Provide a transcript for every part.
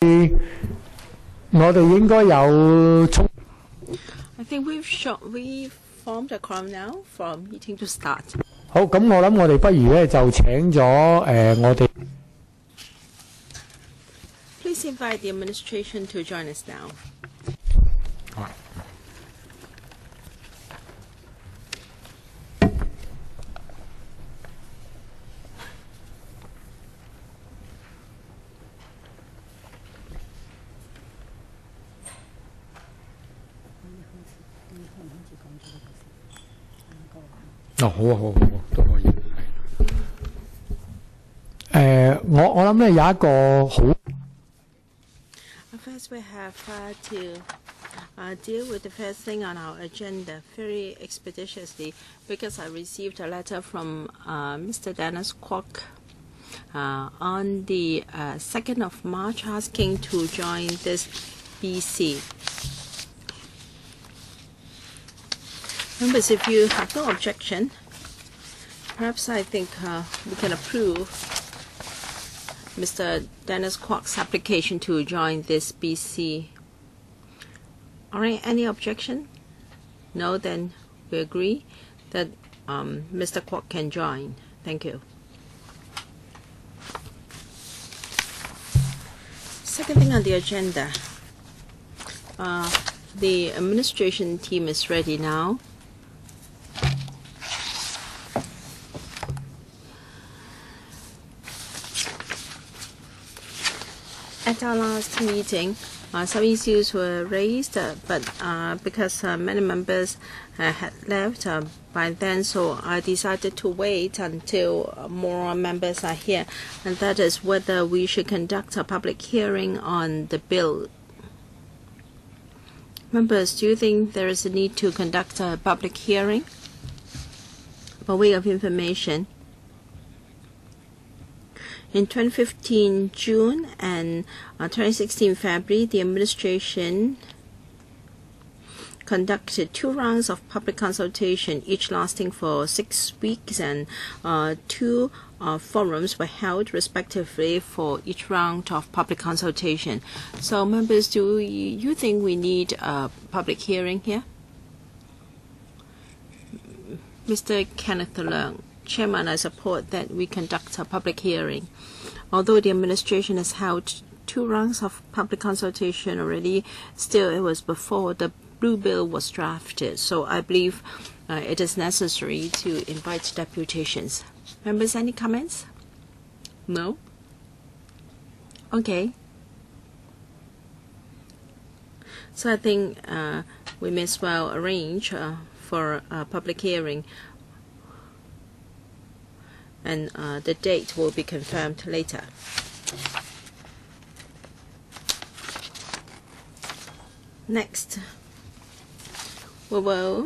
I think we've formed a quorum now for meeting to start. 好，咁我諗我哋不如咧就請咗我哋。 Please invite the administration to join us now. 哦，好啊，好啊，好啊，都可以。我諗咧有一個好。 First, we have to deal with the first thing on our agenda very expeditiously because I received a letter from Mr. Dennis KWOK on the 2nd of March asking to join this BC. Members, if you have no objection, perhaps I think we can approve Mr. Dennis KWOK's application to join this BC. All right, any objection? No, then we agree that Mr. KWOK can join. Thank you. Second thing on the agenda, the administration team is ready now. At our last meeting, some issues were raised, but because many members had left by then, so I decided to wait until more members are here, and that is whether we should conduct a public hearing on the bill. Members, do you think there is a need to conduct a public hearing? By way of information, in 2015 June and 2016 February, the administration conducted 2 rounds of public consultation, each lasting for 6 weeks, and 2 forums were held respectively for each round of public consultation. So, members, do you think we need a public hearing here? Mr. Kenneth Leung. Chairman, I support that we conduct a public hearing. Although the administration has held 2 rounds of public consultation already, still it was before the blue bill was drafted. So I believe it is necessary to invite deputations. Members, any comments? No? Okay. So I think we may as well arrange for a public hearing, and the date will be confirmed later. Next, we will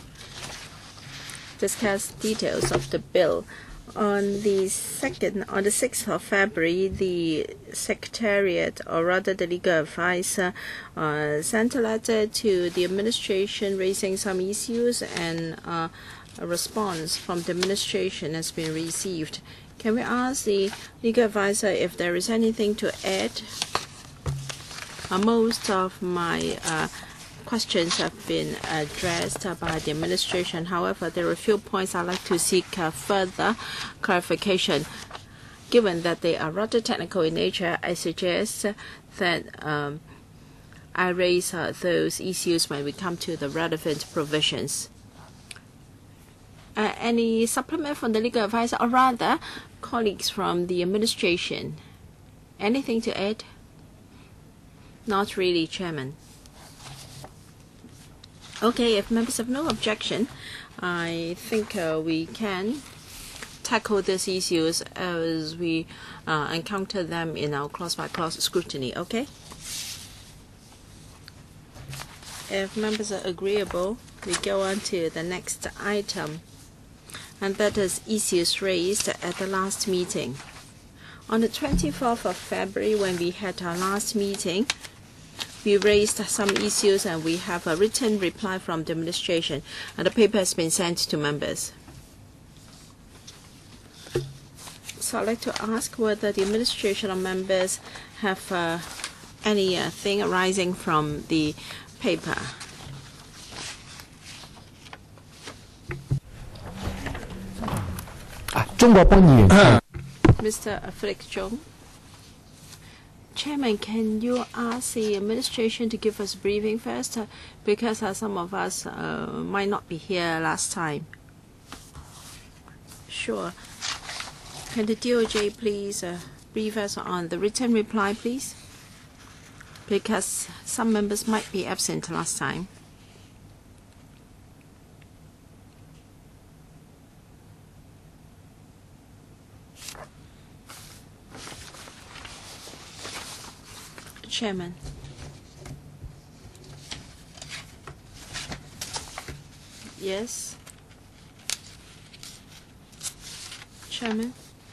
discuss details of the bill. On the 6th of February, the Secretariat, or rather the legal advisor, sent a letter to the administration raising some issues, and a response from the administration has been received. Can we ask the legal advisor if there is anything to add? Most of my questions have been addressed by the administration. However, there are a few points I'd like to seek further clarification. Given that they are rather technical in nature, I suggest that I raise those issues when we come to the relevant provisions. Any supplement from the legal advisor, or rather, colleagues from the administration? Anything to add? Not really, Chairman. Okay, if members have no objection, I think we can tackle these issues as we encounter them in our clause-by-clause scrutiny, okay? If members are agreeable, we go on to the next item, and that is issues raised at the last meeting. On the 24th of February, when we had our last meeting, we raised some issues, and we have a written reply from the administration, and the paper has been sent to members. So I'd like to ask whether the administration or members have anything arising from the paper. Mr. Flick Chung. Chairman, can you ask the administration to give us a briefing first? Because some of us might not be here last time. Sure. Can the DOJ please brief us on the written reply, please? Because some members might be absent last time. Chairman. Yes. Chairman.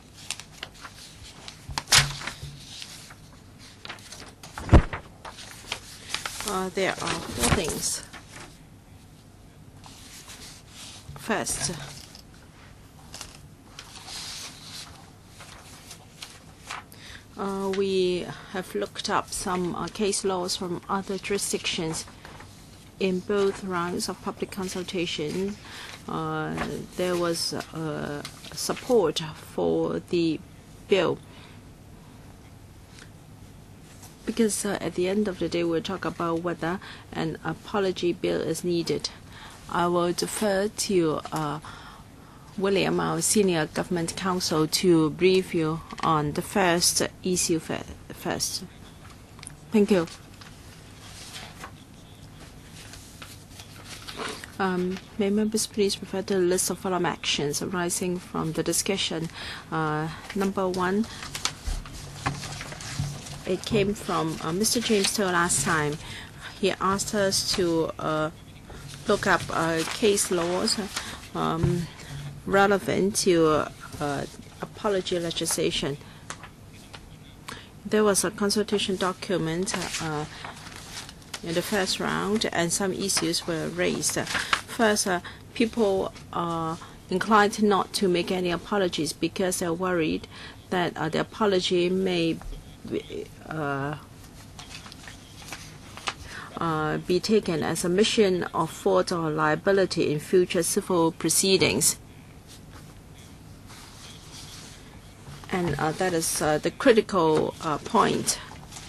There are 4 things. First, we have looked up some case laws from other jurisdictions. In both rounds of public consultation, there was support for the bill. Because at the end of the day, we'll talk about whether an apology bill is needed. I will defer to William, our senior government counsel, to brief you on the first issue first. Thank you. May members please refer to the list of follow-up actions arising from the discussion. Number 1, it came from Mr. James Toh last time. He asked us to look up case laws relevant to apology legislation. There was a consultation document in the first round, and some issues were raised. First, people are inclined not to make any apologies because they're worried that the apology may be taken as a admission of fault or liability in future civil proceedings. And that is the critical point.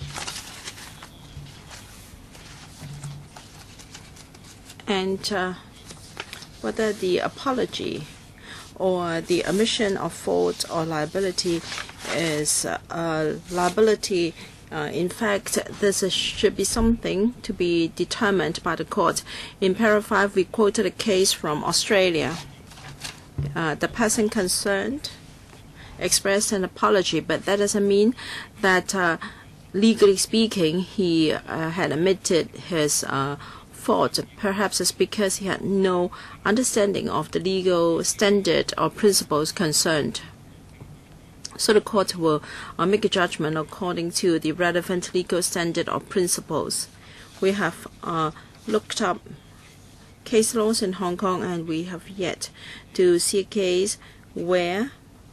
And whether the apology or the admission of fault or liability is liability. In fact, this should be something to be determined by the court. In paragraph 5, we quoted a case from Australia. The person concerned expressed an apology, but that doesn't mean that, legally speaking, he had admitted his fault. Perhaps it's because he had no understanding of the legal standard or principles concerned. So the court will make a judgment according to the relevant legal standard or principles. We have looked up case laws in Hong Kong, and we have yet to see a case where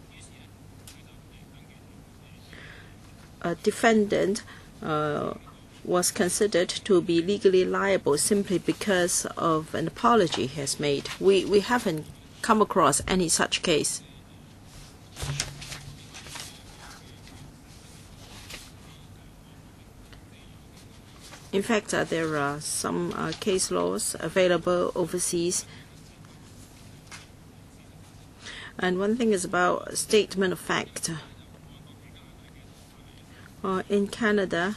a defendant was considered to be legally liable simply because of an apology he has made. We haven't come across any such case. In fact, there are some case laws available overseas. And one thing is about statement of fact. In Canada,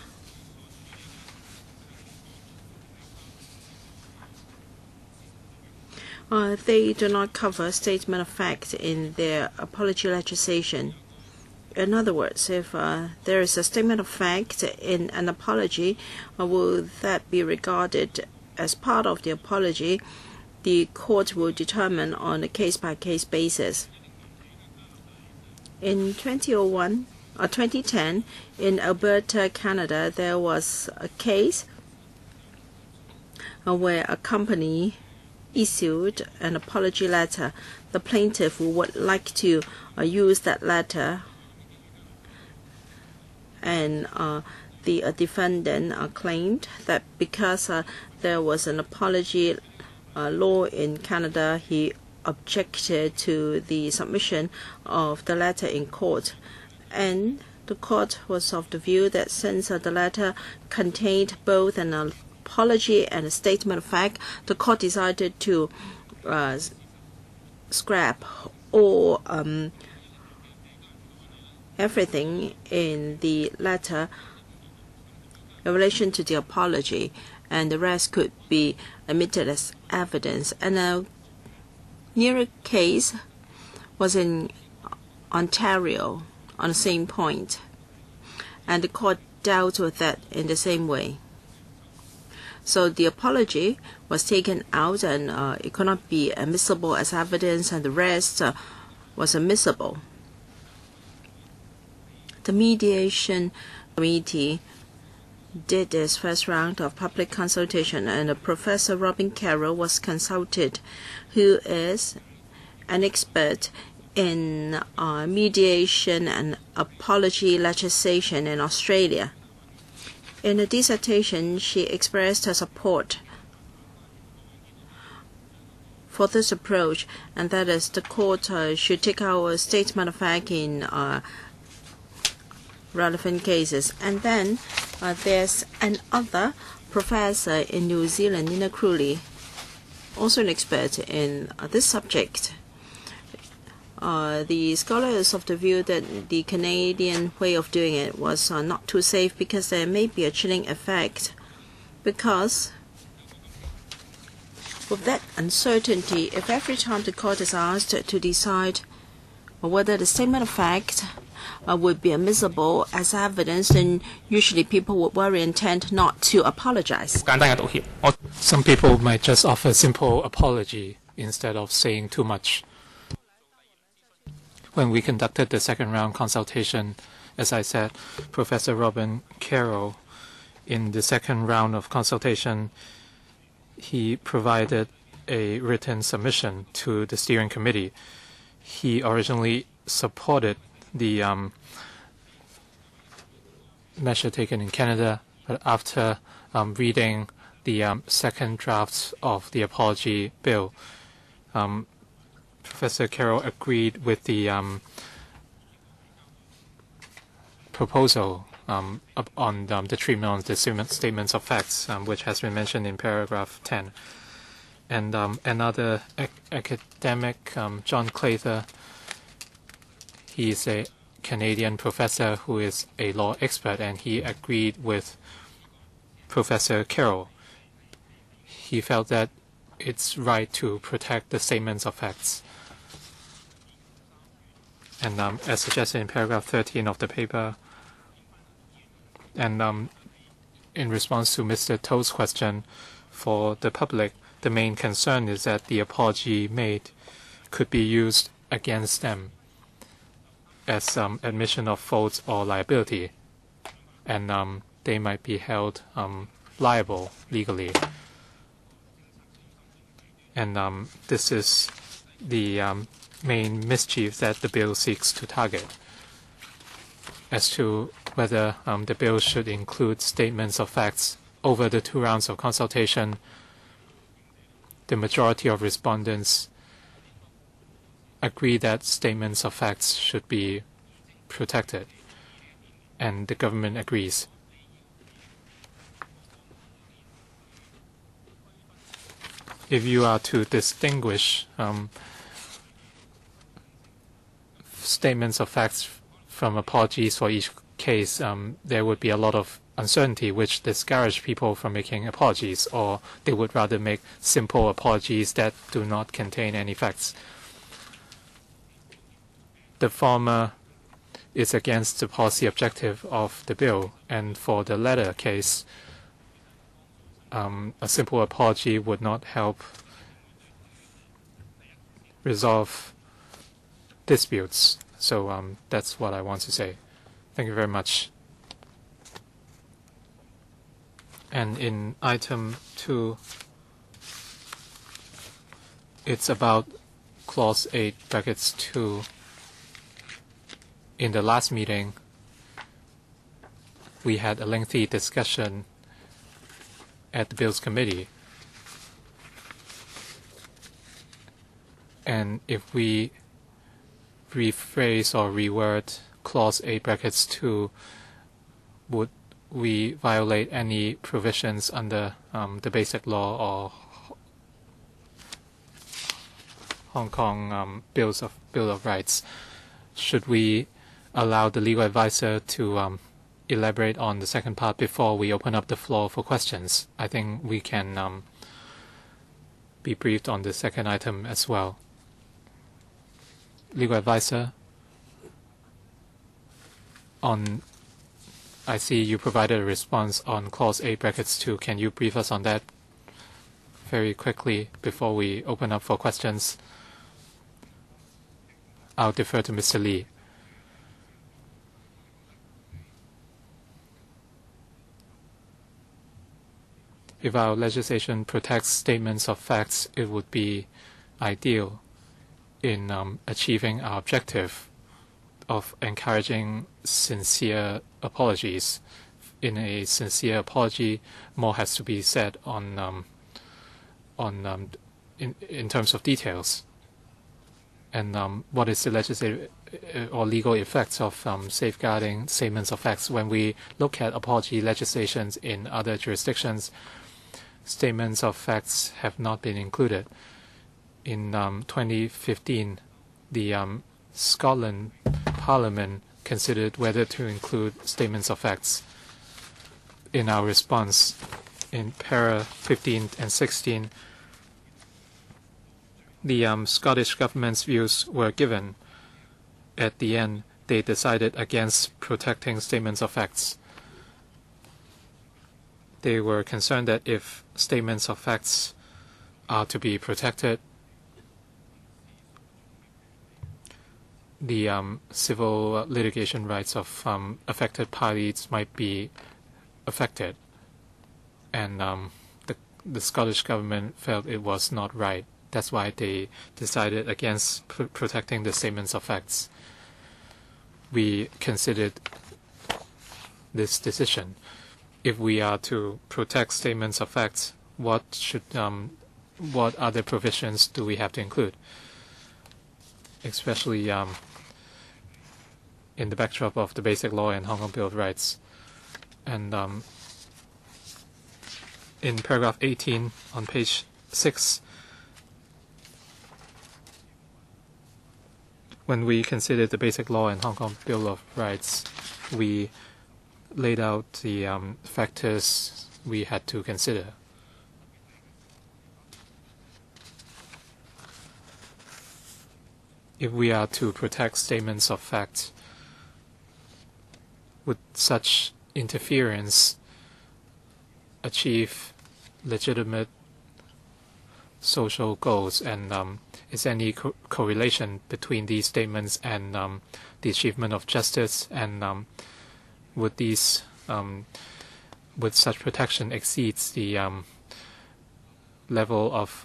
they do not cover statement of fact in their apology legislation. In other words, if there is a statement of fact in an apology, will that be regarded as part of the apology? The court will determine on a case-by-case basis. In 2010, in Alberta, Canada, there was a case where a company issued an apology letter. The plaintiff would like to use that letter, and the defendant claimed that because there was an apology law in Canada, he objected to the submission of the letter in court. And the court was of the view that since the letter contained both an apology and a statement of fact, the court decided to scrap all everything in the letter in relation to the apology, and the rest could be admitted as evidence. And a nearer case was in Ontario on the same point, and the court dealt with that in the same way. So the apology was taken out, and it could not be admissible as evidence, and the rest was admissible. The mediation committee did its first round of public consultation, and Professor Robin Carroll was consulted, who is an expert in mediation and apology legislation in Australia. In a dissertation, she expressed her support for this approach, and that is the court should take out a statement of fact in relevant cases. And then there's another professor in New Zealand, Nina Crewley, also an expert in this subject. The scholar is of the view that the Canadian way of doing it was not too safe, because there may be a chilling effect, because with that uncertainty, if every time the court is asked to decide whether the statement of fact would be admissible as evidence, then usually people would worry and tend not to apologize. Some people might just offer simple apology instead of saying too much. When we conducted the second round consultation, as I said, Professor Robin Carroll, in the second round of consultation, he provided a written submission to the steering committee. He originally supported the measure taken in Canada, but after reading the second draft of the apology bill, Professor Carroll agreed with the proposal on the treatment of the statements of facts, which has been mentioned in paragraph 10. And another academic, John Clayther, he is a Canadian professor who is a law expert, and he agreed with Professor Carroll. He felt that it's right to protect the statements of facts. And as suggested in paragraph 13 of the paper, and in response to Mr. Toe's question, for the public, the main concern is that the apology made could be used against them as admission of fault or liability, and they might be held liable legally. And this is the main mischief that the bill seeks to target. As to whether the bill should include statements of facts, over the 2 rounds of consultation, the majority of respondents agree that statements of facts should be protected, and the government agrees. If you are to distinguish statements of facts from apologies for each case, there would be a lot of uncertainty, which discourage people from making apologies, or they would rather make simple apologies that do not contain any facts. The former is against the policy objective of the bill, and for the latter case, a simple apology would not help resolve disputes. So that's what I want to say. Thank you very much. And in item 2, it's about clause 8 brackets 2. In the last meeting, we had a lengthy discussion at the Bills Committee, and if we rephrase or reword Clause A brackets 2, would we violate any provisions under the Basic Law or Hong Kong Bill of Rights? Should we allow the legal advisor to elaborate on the second part before we open up the floor for questions? I think we can be briefed on the second item as well. Legal advisor, I see you provided a response on Clause A brackets 2. Can you brief us on that very quickly before we open up for questions? I'll defer to Mr. Lee. If our legislation protects statements of facts, it would be ideal in achieving our objective of encouraging sincere apologies. In a sincere apology, more has to be said in terms of details. And what is the legislative or legal effects of safeguarding statements of facts? When we look at apology legislations in other jurisdictions, statements of facts have not been included. In 2015, the Scotland Parliament considered whether to include statements of facts. In our response, in para 15 and 16, the Scottish government's views were given. At the end, they decided against protecting statements of facts. They were concerned that if statements of facts are to be protected, the civil litigation rights of affected parties might be affected. And the Scottish government felt it was not right. That's why they decided against protecting the statements of facts. We considered this decision. If we are to protect statements of facts, what other provisions do we have to include? Especially in the backdrop of the Basic Law and Hong Kong Bill of Rights. And in paragraph 18 on page 6, when we considered the Basic Law and Hong Kong Bill of Rights, we laid out the factors we had to consider. If we are to protect statements of fact, would such interference achieve legitimate social goals, and is there any correlation between these statements and the achievement of justice, and would such protection exceeds the level of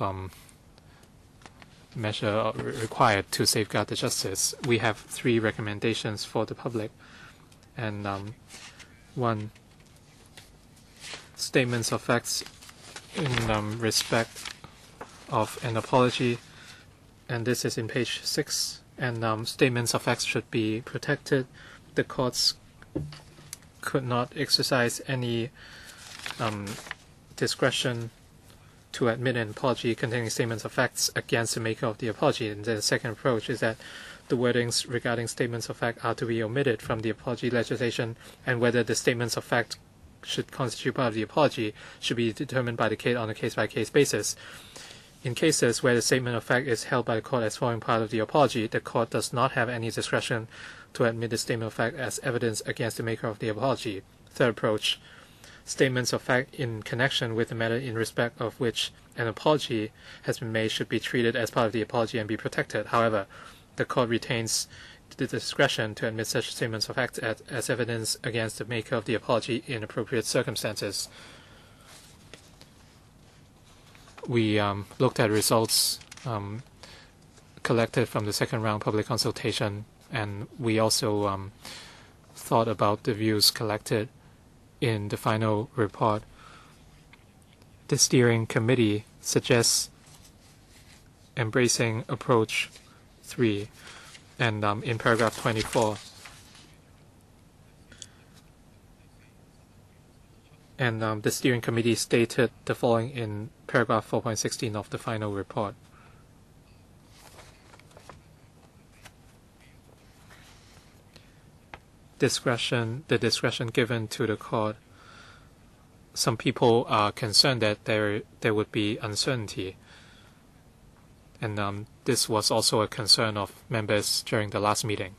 measure required to safeguard the justice? We have 3 recommendations for the public. And 1, statements of facts in respect of an apology, and this is in page 6, and statements of facts should be protected. The courts could not exercise any discretion to admit an apology containing statements of facts against the maker of the apology. And the second approach is that the wordings regarding statements of fact are to be omitted from the apology legislation, and whether the statements of fact should constitute part of the apology should be determined by the case on a case-by-case basis. In cases where the statement of fact is held by the court as forming part of the apology, the court does not have any discretion to admit the statement of fact as evidence against the maker of the apology. Third approach, statements of fact in connection with the matter in respect of which an apology has been made should be treated as part of the apology and be protected. However, the court retains the discretion to admit such statements of fact as evidence against the maker of the apology in appropriate circumstances. We looked at results collected from the second round public consultation, and we also thought about the views collected in the final report, the steering committee suggests embracing approach 3, and in paragraph 24. And the steering committee stated the following in paragraph 4.16 of the final report. The discretion given to the court. Some people are concerned that there would be uncertainty, and this was also a concern of members during the last meeting.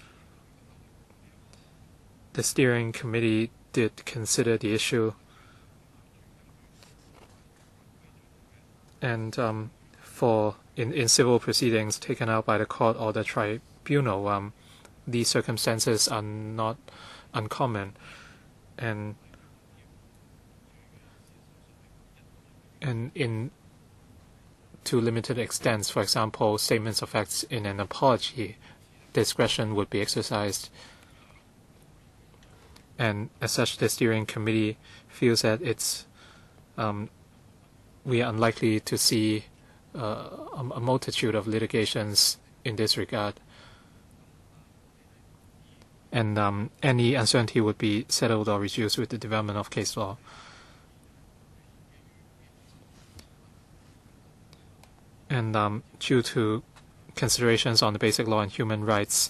The steering committee did consider the issue, and in civil proceedings taken out by the court or the tribunal, these circumstances are not uncommon, and in to limited extents, for example, statements of facts in an apology, discretion would be exercised. And as such, the steering committee feels that we are unlikely to see a multitude of litigations in this regard. And any uncertainty would be settled or reduced with the development of case law. And due to considerations on the basic law and human rights,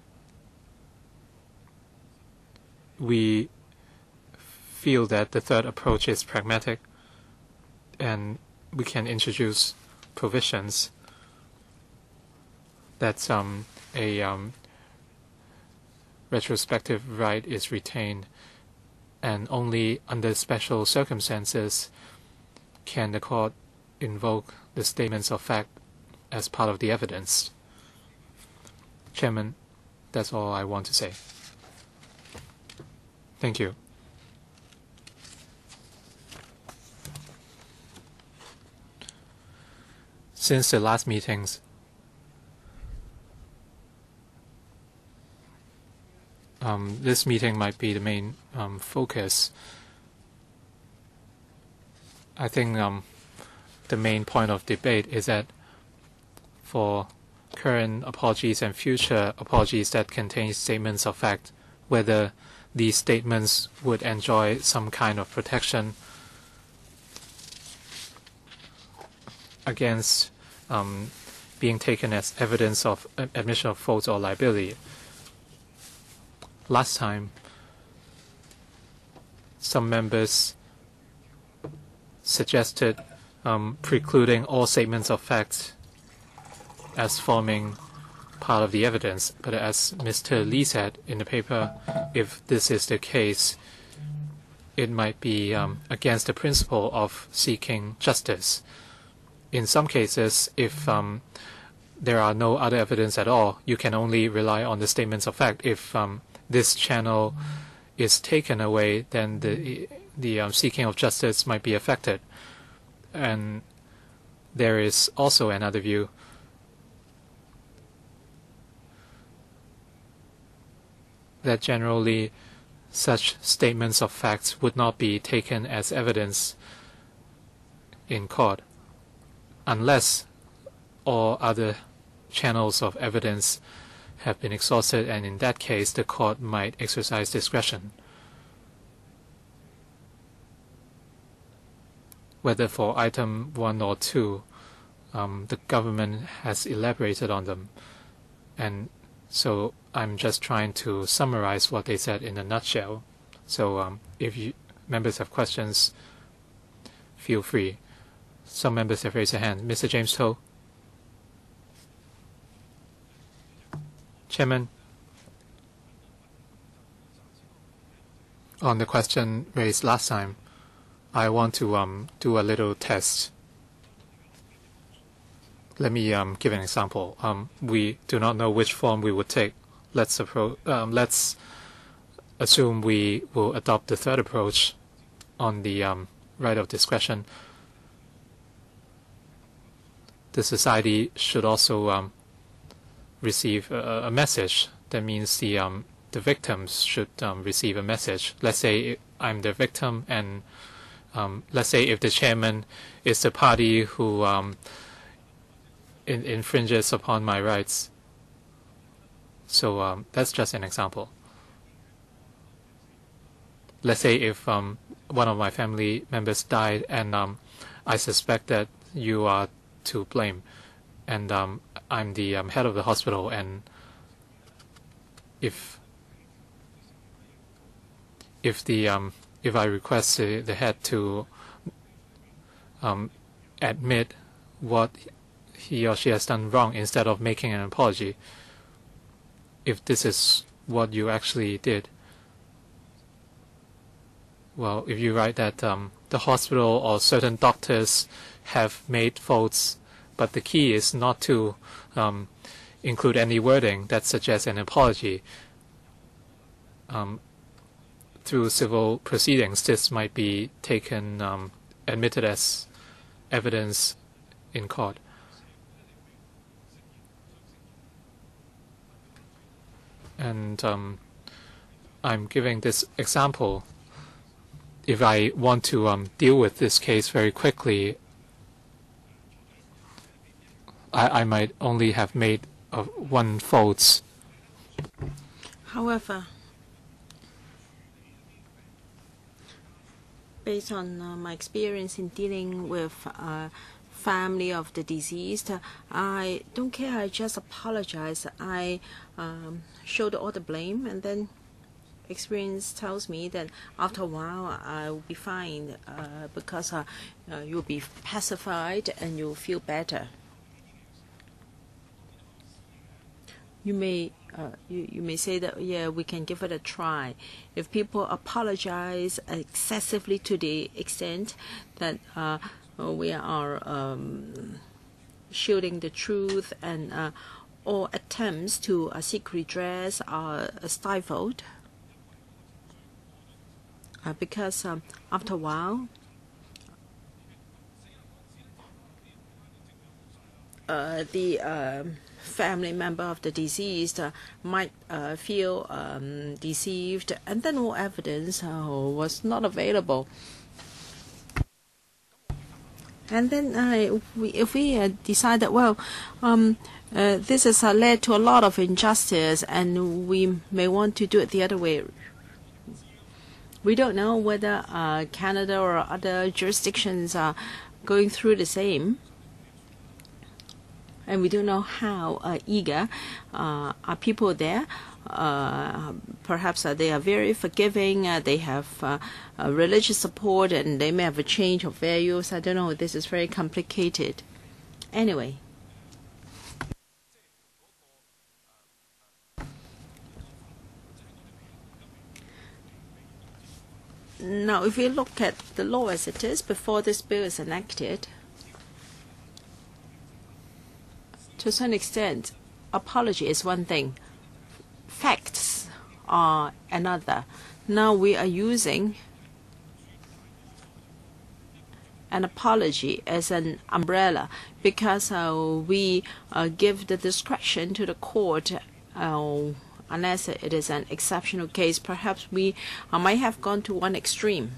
we feel that the third approach is pragmatic, and we can introduce provisions that a retrospective right is retained, and only under special circumstances can the court invoke the statements of fact as part of the evidence. Chairman, that's all I want to say. Thank you. Since the last meetings, this meeting might be the main focus. I think the main point of debate is that for current apologies and future apologies that contain statements of fact, whether these statements would enjoy some kind of protection against being taken as evidence of admission of fault or liability. Last time, some members suggested precluding all statements of fact as forming part of the evidence. But as Mr. Lee said in the paper, if this is the case, it might be against the principle of seeking justice. In some cases, if there are no other evidence at all, you can only rely on the statements of fact. If this channel is taken away, then the seeking of justice might be affected. And there is also another view that generally such statements of facts would not be taken as evidence in court unless all other channels of evidence have been exhausted, and in that case the court might exercise discretion. Whether for item 1 or 2, the government has elaborated on them, and so I'm just trying to summarize what they said in a nutshell. So if members have questions, feel free. Some members have raised their hand. Mr. James Toh. Chairman, on the question raised last time, I want to do a little test. Let me give an example. We do not know which form we would take. Let's assume we will adopt the third approach on the right of discretion. The society should also receive a message. That means the victims should receive a message. Let's say I'm the victim, and let's say if the chairman is the party who infringes upon my rights. So that's just an example. Let's say if one of my family members died, and I suspect that you are to blame, and I'm the head of the hospital, and if I request the head to admit what he or she has done wrong instead of making an apology, if this is what you actually did, well, if you write that the hospital or certain doctors have made faults, but the key is not to include any wording that suggests an apology, through civil proceedings, this might be taken, admitted as evidence in court. And I'm giving this example. If I want to deal with this case very quickly, I might only have made one fault. However, based on my experience in dealing with family of the deceased, I don't care. I just apologize. I showed all the blame, and then experience tells me that after a while I will be fine because you'll be pacified and you'll feel better. You may you may say that, yeah, we can give it a try. If people apologize excessively to the extent that we are shielding the truth, and all attempts to seek redress are stifled, because after a while the family member of the deceased might feel deceived, and then all evidence was not available. And then if we decide that, well, this has led to a lot of injustice, and we may want to do it the other way. We don't know whether Canada or other jurisdictions are going through the same. And we don't know how eager are people there. Perhaps they are very forgiving. They have religious support, and they may have a change of values. I don't know. This is very complicated. Anyway. Now, if we look at the law as it is before this bill is enacted, to a certain extent, apology is one thing, facts are another. Now we are using an apology as an umbrella because we give the discretion to the court unless it is an exceptional case. Perhaps we might have gone to one extreme.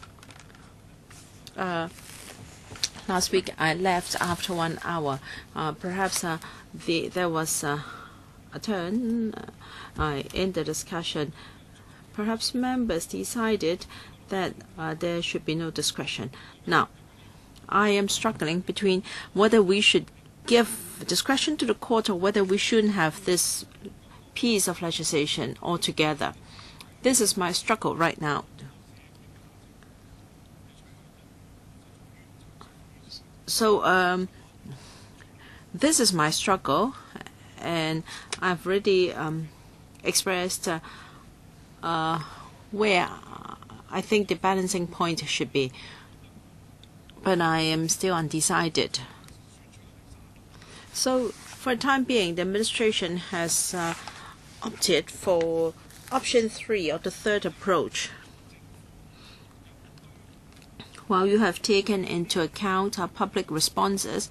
Last week I left after 1 hour. Perhaps there was a turn in the discussion. Perhaps members decided that there should be no discretion. Now, I am struggling between whether we should give discretion to the court or whether we shouldn't have this piece of legislation altogether. This is my struggle right now. So this is my struggle, and I've already expressed where I think the balancing point should be, but I am still undecided. So for the time being, the administration has opted for option 3, or the third approach. While you have taken into account our public responses,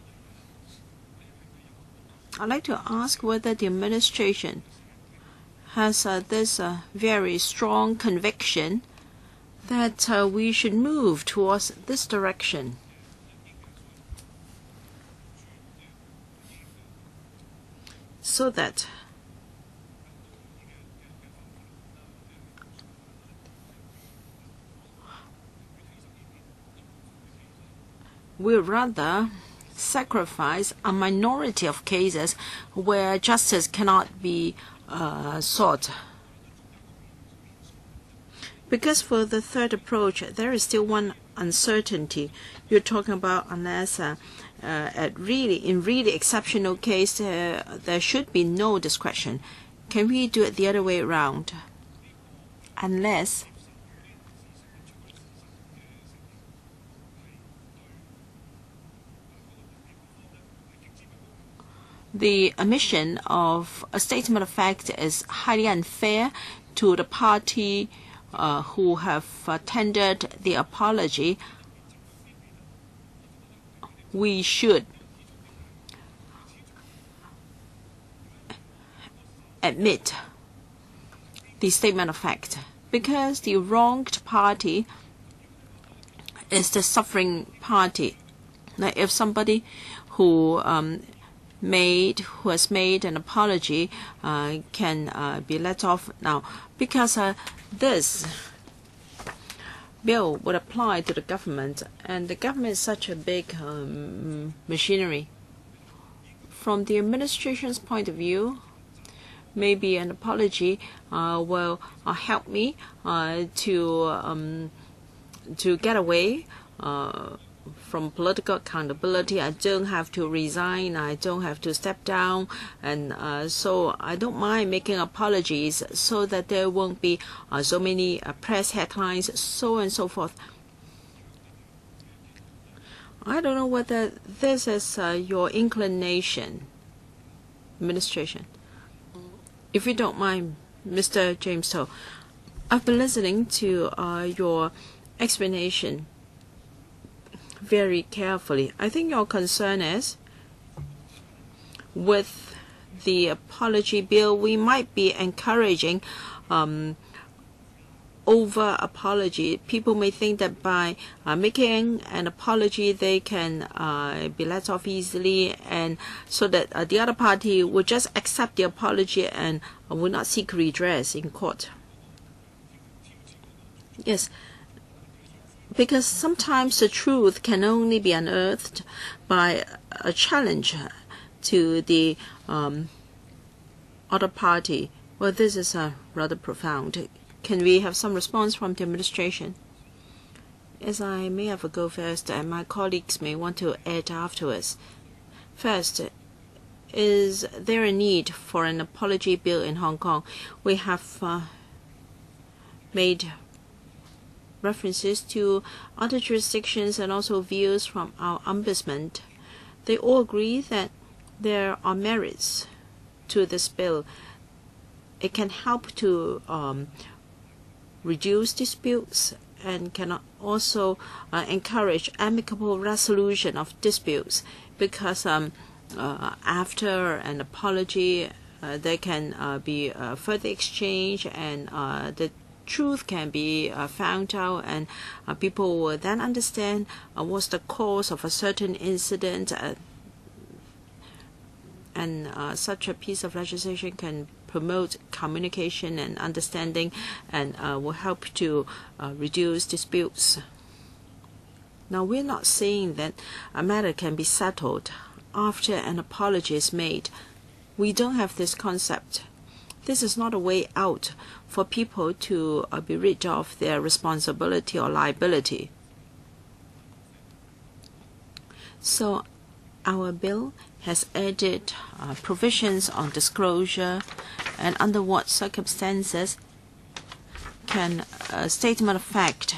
I'd like to ask whether the administration has this very strong conviction that we should move towards this direction. So that we rather sacrifice a minority of cases where justice cannot be sought. Because for the third approach, there is still one uncertainty. You're talking about unless in really exceptional case, there should be no discretion. Can we do it the other way around? Unless the omission of a statement of fact is highly unfair to the party who have tendered the apology, we should admit the statement of fact, because the wronged party is the suffering party. Now, if somebody who has made an apology can be let off now, because this bill would apply to the government, and the government is such a big machinery. From the administration's point of view, maybe an apology will help me to get away from political accountability. I don't have to resign, I don't have to step down, and so I don't mind making apologies so that there won't be so many press headlines, so on and so forth. I don't know whether this is your inclination, administration. If you don't mind, Mr. James Toh, I've been listening to your explanation very carefully. I think your concern is with the apology bill, we might be encouraging over apology. People may think that by making an apology, they can be let off easily, and so that the other party will just accept the apology and will not seek redress in court. Yes. Because sometimes the truth can only be unearthed by a challenge to the other party. Well, this is rather profound. Can we have some response from the administration? Yes, I may have a go first, and my colleagues may want to add afterwards. First, is there a need for an apology bill in Hong Kong? We have made references to other jurisdictions and also views from our ombudsman. They all agree that there are merits to this bill. It can help to reduce disputes and can also encourage amicable resolution of disputes, because after an apology there can be further exchange, and the truth can be found out, and people will then understand what's the cause of a certain incident, and such a piece of legislation can promote communication and understanding, and will help to reduce disputes. Now, we're not saying that a matter can be settled after an apology is made. We don't have this concept. This is not a way out for people to be rid of their responsibility or liability. So our bill has added provisions on disclosure, and under what circumstances can a statement of fact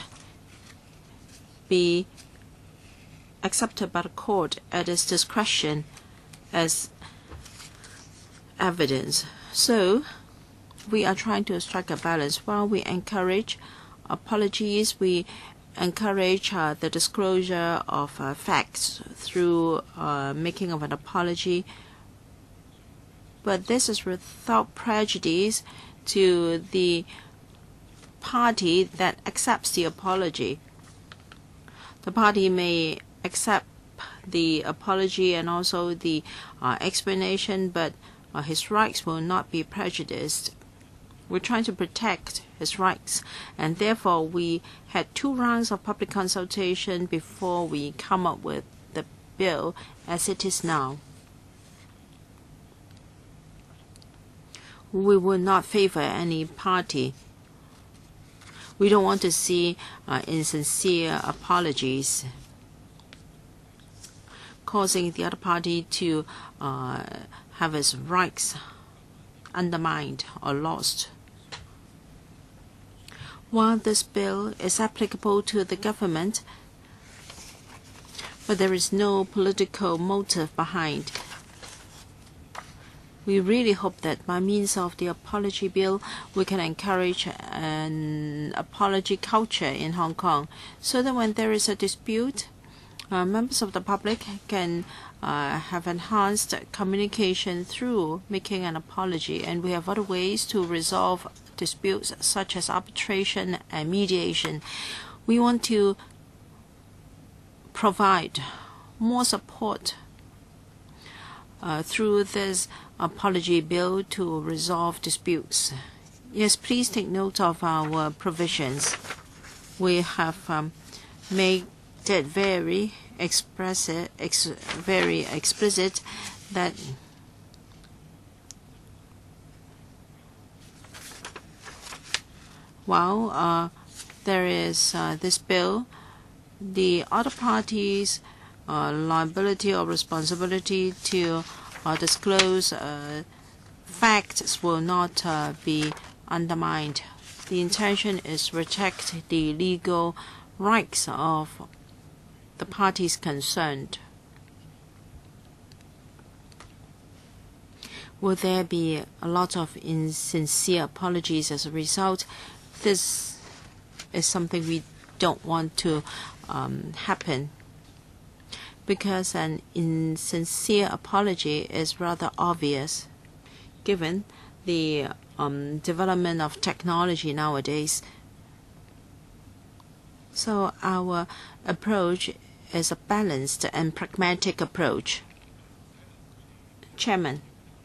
be accepted by the court at its discretion as evidence. So we are trying to strike a balance. While we encourage apologies, we encourage the disclosure of facts through making of an apology. But this is without prejudice to the party that accepts the apology. The party may accept the apology and also the explanation, but his rights will not be prejudiced. We're trying to protect his rights, and therefore we had 2 rounds of public consultation before we come up with the bill as it is now. We will not favor any party. We don't want to see insincere apologies causing the other party to have its rights undermined or lost. While this bill is applicable to the government, but there is no political motive behind, we really hope that by means of the apology bill, we can encourage an apology culture in Hong Kong, so that when there is a dispute, members of the public can have enhanced communication through making an apology, and we have other ways to resolve disputes such as arbitration and mediation. We want to provide more support through this apology bill to resolve disputes. Yes, please take note of our provisions. We have made it very explicit that while there is this bill, the other parties' liability or responsibility to disclose facts will not be undermined. The intention is to protect the legal rights of the parties concerned. Will there be a lot of insincere apologies as a result? This is something we don't want to happen, because an insincere apology is rather obvious given the development of technology nowadays. So our approach is a balanced and pragmatic approach. Chairman,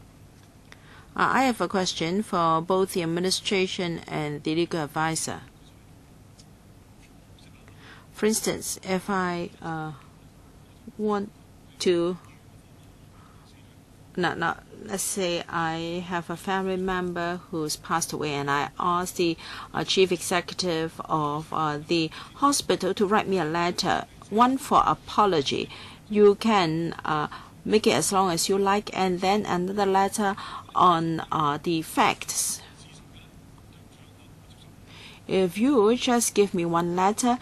I have a question for both the administration and the legal advisor. For instance, if I want to, let's say I have a family member who's passed away, and I ask the chief executive of the hospital to write me a letter, one for apology. You can make it as long as you like, and then another letter on the facts. If you just give me one letter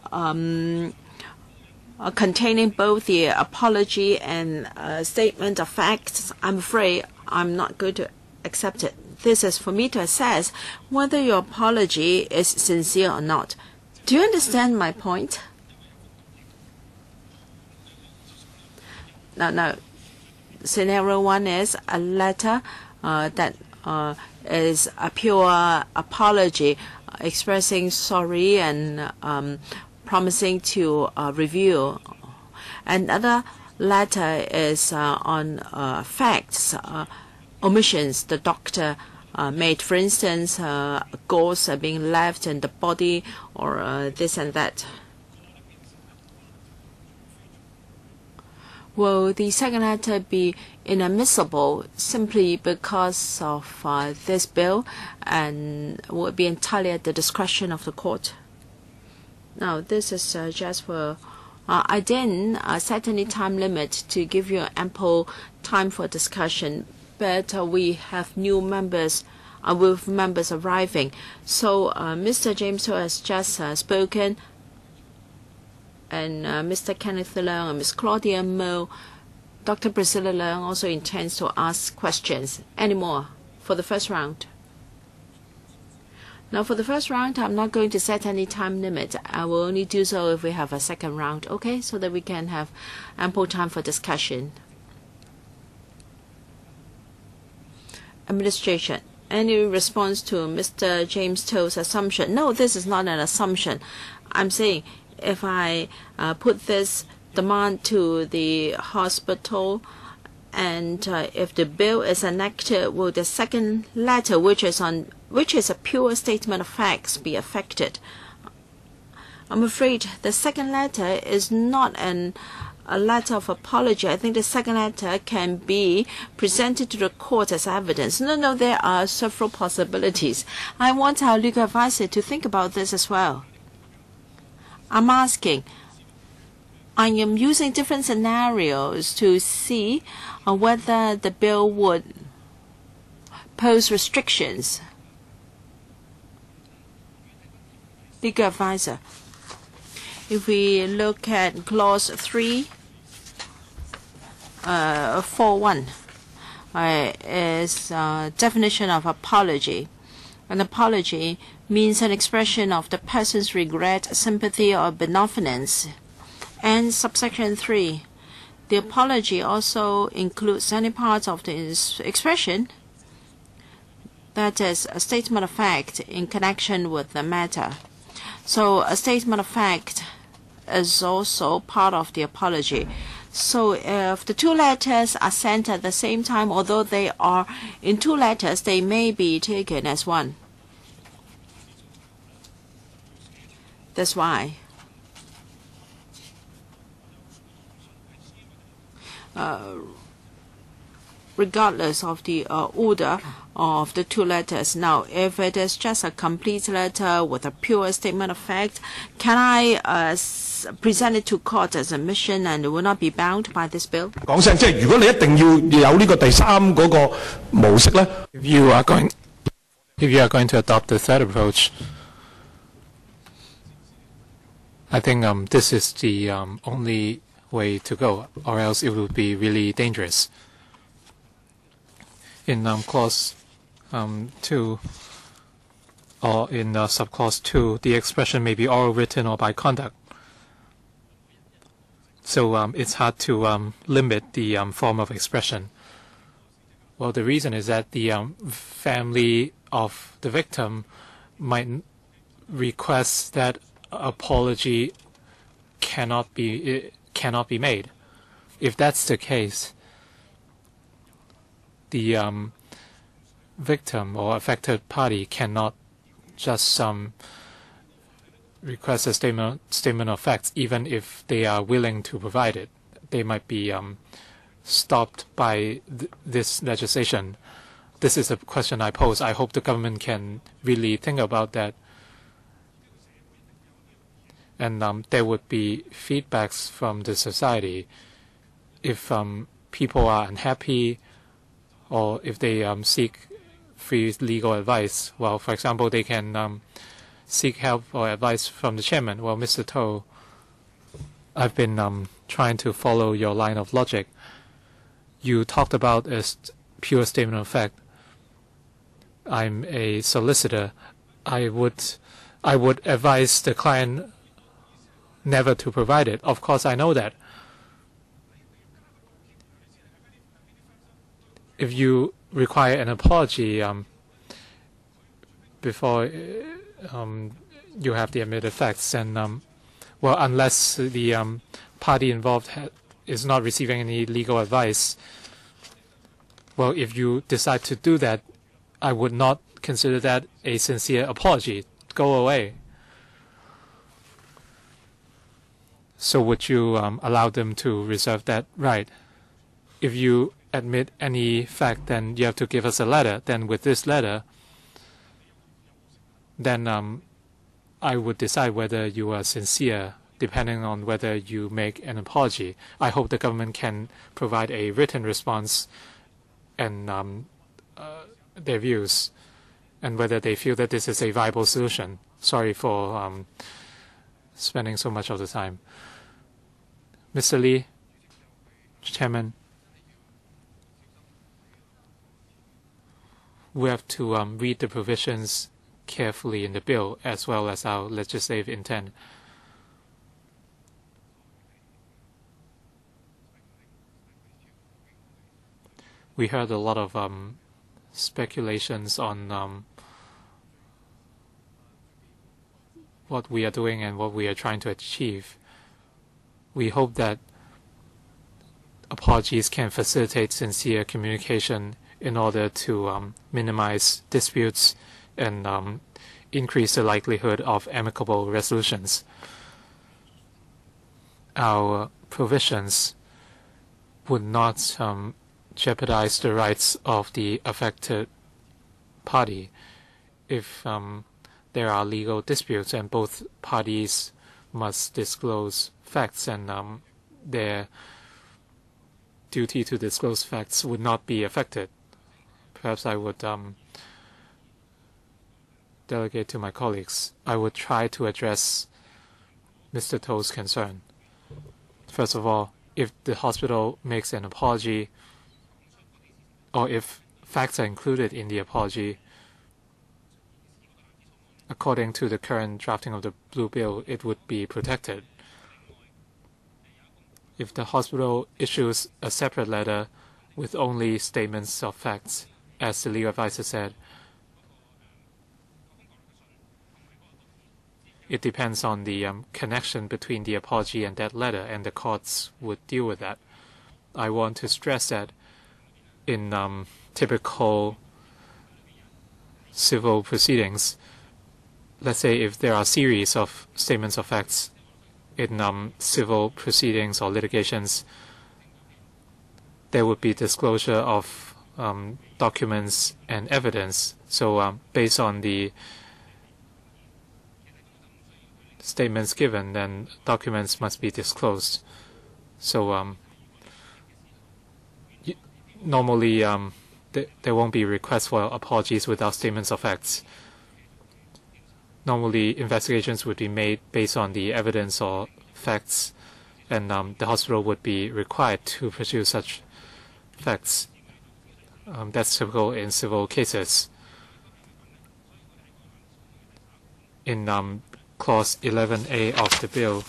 containing both the apology and statement of facts, I'm afraid I'm not going to accept it. This is for me to assess whether your apology is sincere or not. Do you understand my point? Now, scenario 1 is a letter that is a pure apology, expressing sorry and promising to review. Another letter is on facts, omissions the doctor made. For instance, gauze being left in the body, or this and that. Will the second letter be inadmissible simply because of this bill, and will it be entirely at the discretion of the court? Now, this is just for, I didn't set any time limit to give you ample time for discussion, but we have new members, with members arriving. So Mr. James Ho has just spoken, and Mr. Kenneth Leung and Ms. Claudia Mo. Dr. Priscilla Leung also intends to ask questions. Any more for the first round? Now, for the first round, I'm not going to set any time limit. I will only do so if we have a second round, okay? So that we can have ample time for discussion. Administration. any response to Mr. James To's assumption? No, this is not an assumption. I'm saying if I put this demand to the hospital, and if the bill is enacted, will the second letter, which is a pure statement of facts, be affected? I'm afraid the second letter is not a letter of apology. I think the second letter can be presented to the court as evidence. No, there are several possibilities. I want our legal advisor to think about this as well. I'm asking, I am using different scenarios to see whether the bill would pose restrictions. Legal advisor, if we look at clause 3.4.1, is definition of apology. An apology means an expression of the person's regret, sympathy, or benevolence. And subsection 3, the apology also includes any part of the expression that is a statement of fact in connection with the matter. So a statement of fact is also part of the apology. So if the two letters are sent at the same time, although they are in two letters, they may be taken as one. That's why regardless of the order of the two letters. Now, if it is just a complete letter with a pure statement of fact, can I present it to court as a mission and will not be bound by this bill? If you are going to adopt the third approach, I think this is the only way to go, or else it would be really dangerous. In clause 2, or in subclause 2, the expression may be oral, written, or by conduct. So it's hard to limit the form of expression. Well, the reason is that the family of the victim might request that apology cannot be made. If that's the case, the victim or affected party cannot just request a statement of facts, even if they are willing to provide it. They might be stopped by this legislation. This is a question I pose. I hope the government can really think about that. And there would be feedbacks from the society if people are unhappy, or if they seek free legal advice. Well, for example, they can seek help or advice from the chairman. Well, Mr. To, I've been trying to follow your line of logic. You talked about a pure statement of fact. I'm a solicitor. I would advise the client never to provide it. Of course, I know that. If you require an apology before you have the admitted facts, then well, unless the party involved is not receiving any legal advice, well, if you decide to do that, I would not consider that a sincere apology. Go away. So would you allow them to reserve that right? If you admit any fact, then you have to give us a letter. Then with this letter, then I would decide whether you are sincere, depending on whether you make an apology. I hope the government can provide a written response and their views, and whether they feel that this is a viable solution. Sorry for spending so much of the time. Mr. Lee, Chairman, we have to read the provisions carefully in the bill, as well as our legislative intent. We heard a lot of speculations on what we are doing and what we are trying to achieve. We hope that apologies can facilitate sincere communication in order to minimize disputes and increase the likelihood of amicable resolutions. Our provisions would not jeopardize the rights of the affected party if there are legal disputes and both parties must disclose facts, and their duty to disclose facts would not be affected. Perhaps I would delegate to my colleagues. I would try to address Mr. To's concern. First of all, if the hospital makes an apology, or if facts are included in the apology, according to the current drafting of the Blue Bill, it would be protected. If the hospital issues a separate letter with only statements of facts, as the legal advisor said, it depends on the connection between the apology and that letter, and the courts would deal with that. I want to stress that in typical civil proceedings, let's say if there are a series of statements of facts in civil proceedings or litigations, there would be disclosure of documents and evidence. So based on the statements given, then documents must be disclosed. So normally there won't be requests for apologies without statements of facts. Normally investigations would be made based on the evidence or facts, and the hospital would be required to pursue such facts. That's typical in civil cases. In Clause 11A of the bill,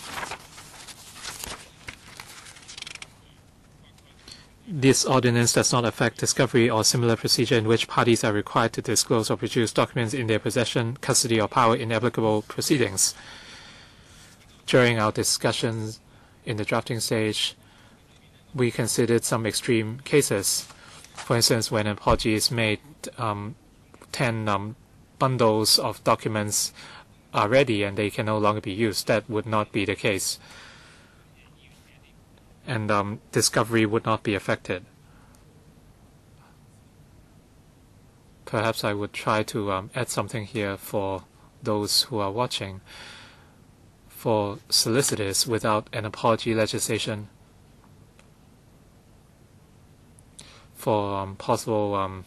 this ordinance does not affect discovery or similar procedure in which parties are required to disclose or produce documents in their possession, custody, or power in applicable proceedings. During our discussions in the drafting stage, we considered some extreme cases. For instance, when an apology is made, 10 bundles of documents are ready and they can no longer be used. That would not be the case, and discovery would not be affected. Perhaps I would try to add something here for those who are watching. For solicitors, without an apology legislation, for possible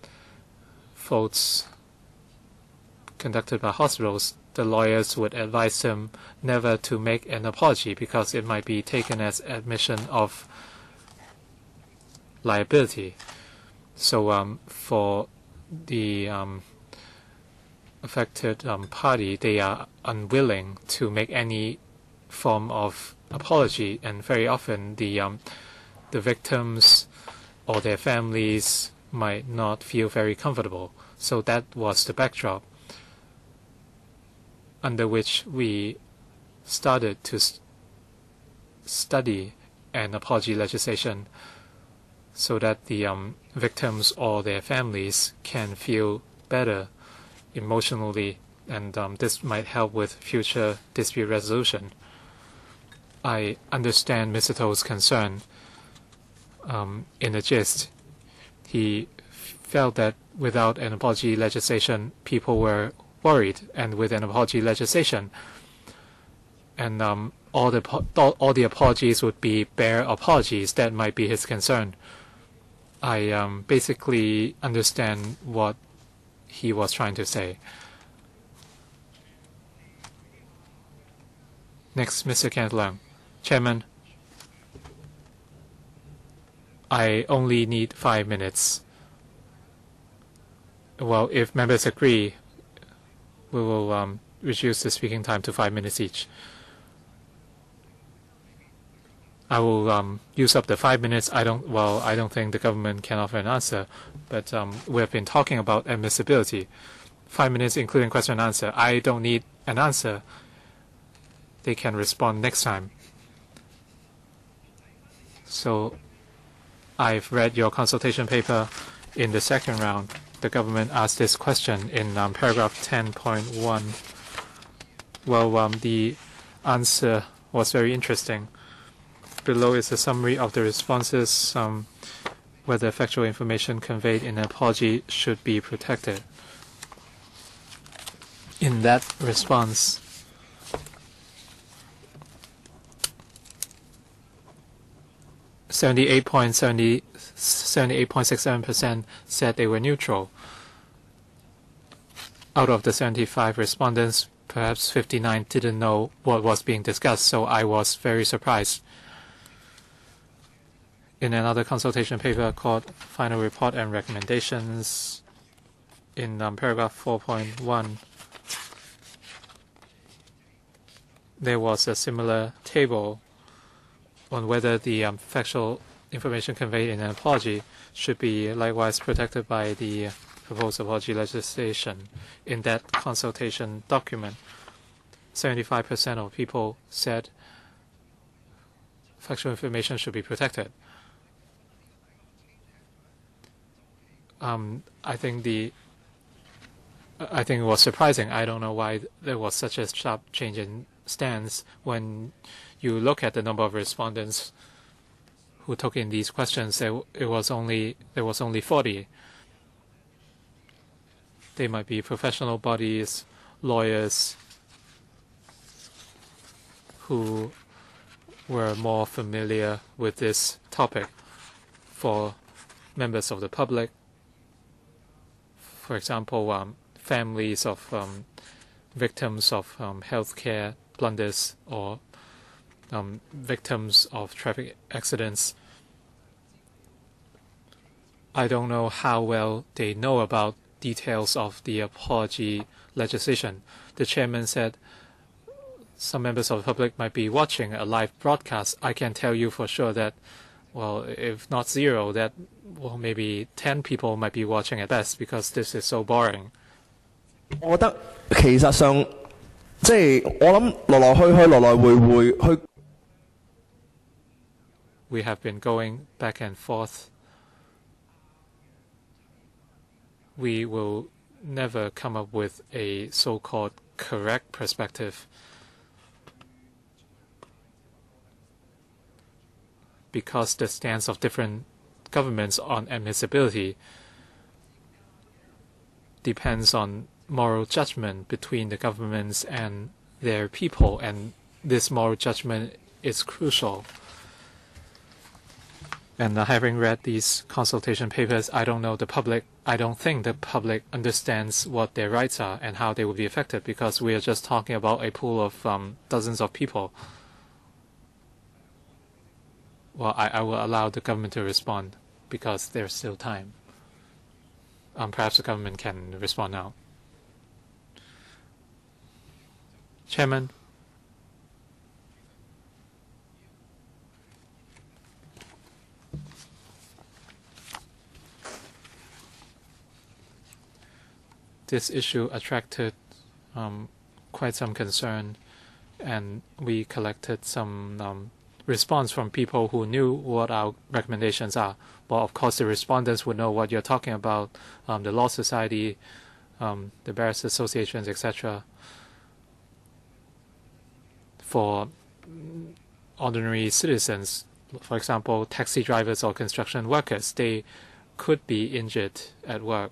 votes conducted by hospitals, the lawyers would advise them never to make an apology because it might be taken as admission of liability. So for the affected party, they are unwilling to make any form of apology, and very often the victims or their families might not feel very comfortable. So that was the backdrop under which we started to study an apology legislation so that the victims or their families can feel better emotionally, and this might help with future dispute resolution. I understand Mr. To's concern. In the gist, he felt that without an apology legislation, people were worried, and with an apology legislation, and all the apologies would be bare apologies. That might be his concern. I basically understand what he was trying to say. Next, Mr. Kenneth Leung. Chairman, I only need 5 minutes. Well, if members agree, we will reduce the speaking time to 5 minutes each. I will use up the 5 minutes. I don't think the government can offer an answer, but we have been talking about admissibility. 5 minutes, including question and answer. I don't need an answer. They can respond next time. So I've read your consultation paper. In the second round, the government asked this question in paragraph 10.1. Well, the answer was very interesting. Below is a summary of the responses, whether factual information conveyed in an apology should be protected. In that response, 78.67% said they were neutral. Out of the 75 respondents, perhaps 59 didn't know what was being discussed, so I was very surprised. In another consultation paper called Final Report and Recommendations, in paragraph 4.1, there was a similar table on whether the factual information conveyed in an apology should be likewise protected by the proposed apology legislation. In that consultation document, 75% of people said factual information should be protected. I think it was surprising. I don't know why there was such a sharp change in stance when you look at the number of respondents who took in these questions. There was only 40. They might be professional bodies, lawyers who were more familiar with this topic. For members of the public, for example, families of victims of healthcare blunders or victims of traffic accidents, I don't know how well they know about details of the apology legislation. The chairman said some members of the public might be watching a live broadcast. I can tell you for sure that, well, if not zero, that maybe 10 people might be watching at best because this is so boring. 我覺得其實上即係我諗來來去去來來回回去。 We have been going back and forth. We will never come up with a so-called correct perspective because the stance of different governments on admissibility depends on moral judgment between the governments and their people, and this moral judgment is crucial. And having read these consultation papers, I don't think the public understands what their rights are and how they will be affected, because we are just talking about a pool of dozens of people. Well, I will allow the government to respond because there's still time. Perhaps the government can respond now. Chairman. This issue attracted quite some concern, and we collected some response from people who knew what our recommendations are. Well, of course, the respondents would know what you're talking about, the Law Society, the Barristers Associations, etc. For ordinary citizens, for example, taxi drivers or construction workers, they could be injured at work.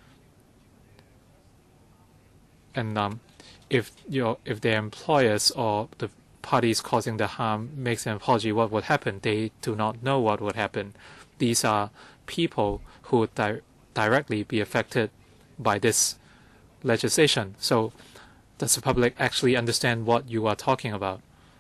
And if their employers or the parties causing the harm makes an apology, what would happen? They do not know what would happen. These are people who would directly be affected by this legislation. So does the public actually understand what you are talking about?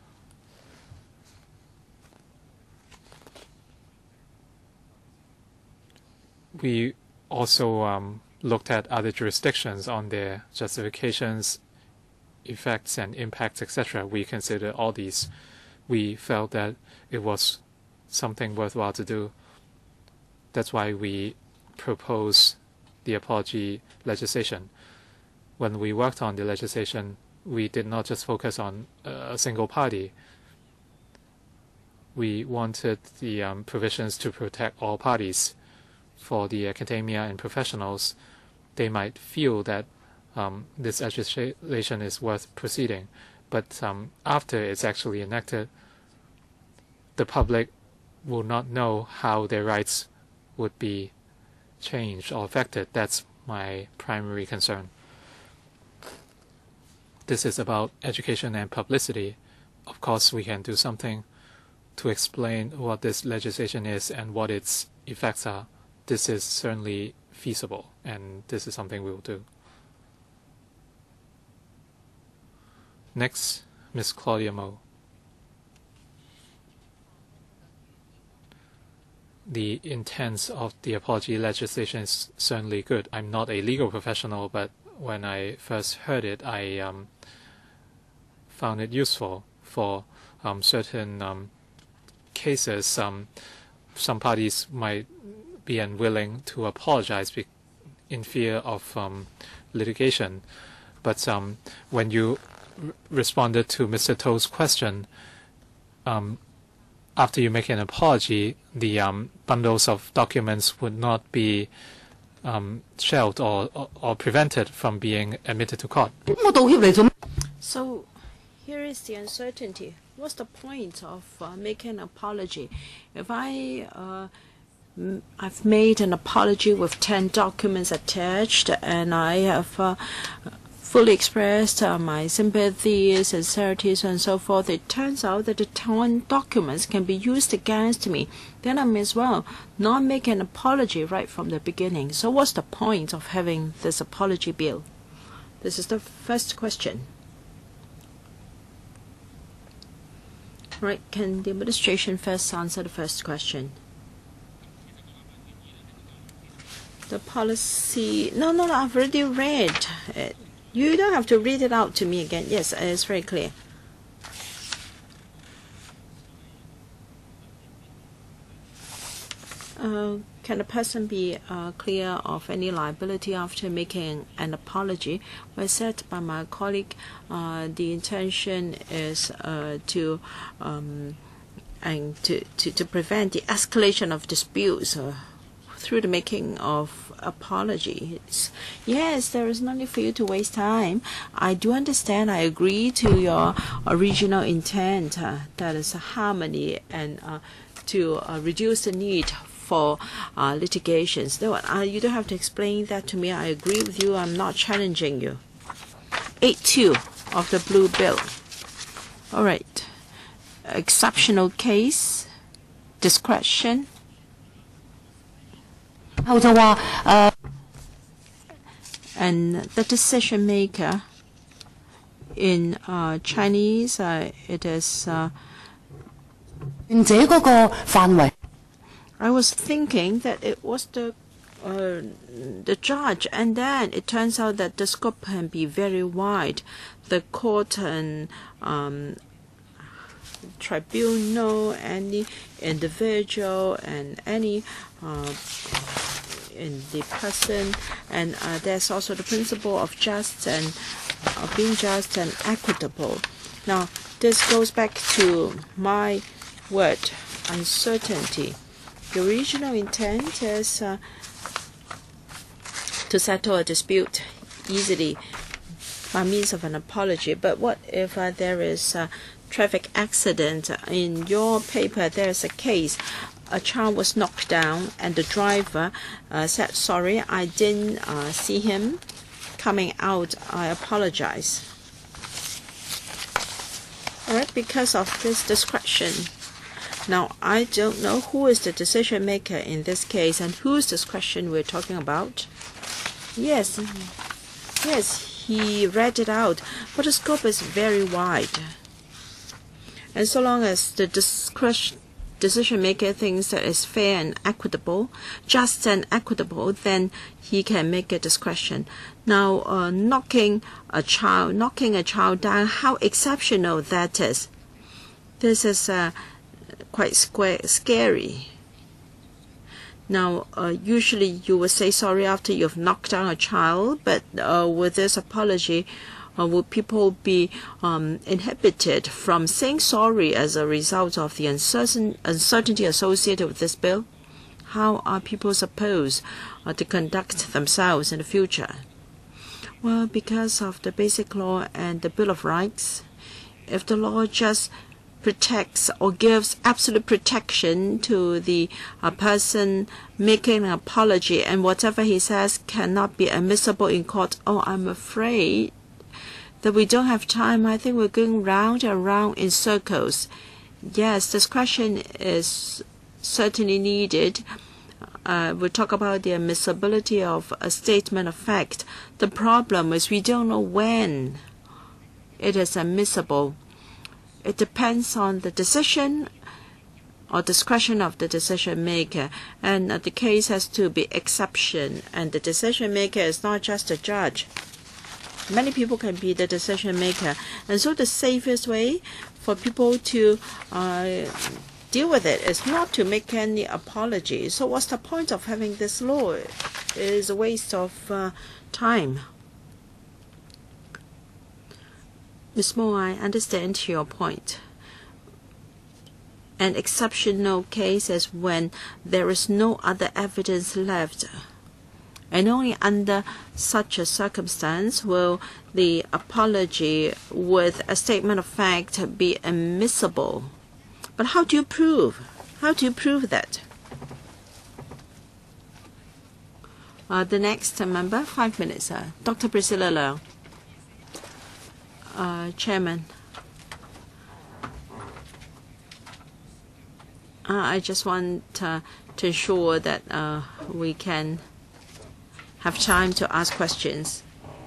We also looked at other jurisdictions on their justifications, effects and impacts, etc. We consider all these we felt that it was something worthwhile to do. That's why we proposed the apology legislation. When we worked on the legislation, we did not just focus on a single party. We wanted the provisions to protect all parties. For the academia and professionals, they might feel that this legislation is worth proceeding, but after it's actually enacted, the public will not know how their rights would be changed or affected. That's my primary concern. This is about education and publicity. Of course, we can do something to explain what this legislation is and what its effects are. This is certainly feasible, and this is something we will do. Next, Ms. Claudia Mo. The intent of the apology legislation is certainly good. I'm not a legal professional, but when I first heard it, I found it useful for certain cases. Some parties might be unwilling to apologize in fear of litigation. But when you responded to Mr. To's question, after you make an apology, the bundles of documents would not be shelved or prevented from being admitted to court. So here is the uncertainty. What's the point of making an apology? If I've made an apology with 10 documents attached, and I have fully expressed my sympathies, sincerities, and so forth, it turns out that the 10 documents can be used against me. Then I may as well not make an apology right from the beginning. So what's the point of having this apology bill? This is the first question. Right, can the administration first answer the first question? The policy, no, I've already read it. You don't have to read it out to me again. Yes, it's very clear. Can a person be clear of any liability after making an apology? Well, said by my colleague, the intention is to prevent the escalation of disputes through the making of apologies. Yes, there is no need for you to waste time. I do understand. I agree to your original intent, that is harmony, and to reduce the need for litigations. No, you don't have to explain that to me. I agree with you. I'm not challenging you. 8.2 of the blue bill. All right. Exceptional case, discretion. And the decision maker in Chinese, it is. I was thinking that it was the judge, and then it turns out that the scope can be very wide. The court and tribunal, any individual, and any in the person, and there's also the principle of just and being just and equitable. Now, this goes back to my word, uncertainty. The original intent is to settle a dispute easily by means of an apology. But what if there is a traffic accident? In your paper, there is a case. A child was knocked down, and the driver said, "Sorry, I didn't see him coming out. I apologize." All right, because of this discretion. Now, I don't know who is the decision maker in this case and whose discretion we're talking about. Yes, he read it out, but the scope is very wide. And so long as the decision maker thinks that it's fair and equitable, just and equitable, then he can make a discretion. Now, knocking a child down, how exceptional that is. This is quite scary. Now, usually you will say sorry after you've knocked down a child, but with this apology, will people be inhibited from saying sorry as a result of the uncertainty associated with this bill? How are people supposed to conduct themselves in the future? Well, because of the Basic Law and the Bill of Rights, if the law just protects or gives absolute protection to the person making an apology, and whatever he says cannot be admissible in court, I'm afraid that we don't have time. I think we're going round and round in circles. Yes, discretion is certainly needed. We talk about the admissibility of a statement of fact. The problem is we don't know when it is admissible. It depends on the decision or discretion of the decision maker, and the case has to be exception, and the decision maker is not just a judge. Many people can be the decision maker, and so the safest way for people to deal with it is not to make any apology. So what's the point of having this law? It is a waste of time. Ms. Mo, I understand your point. An exceptional case is when there is no other evidence left, and only under such a circumstance will the apology with a statement of fact be admissible. But how do you prove? How do you prove that? The next member, 5 minutes. Dr. Priscilla Leung. Chairman, I just want to ensure that we can have time to ask questions.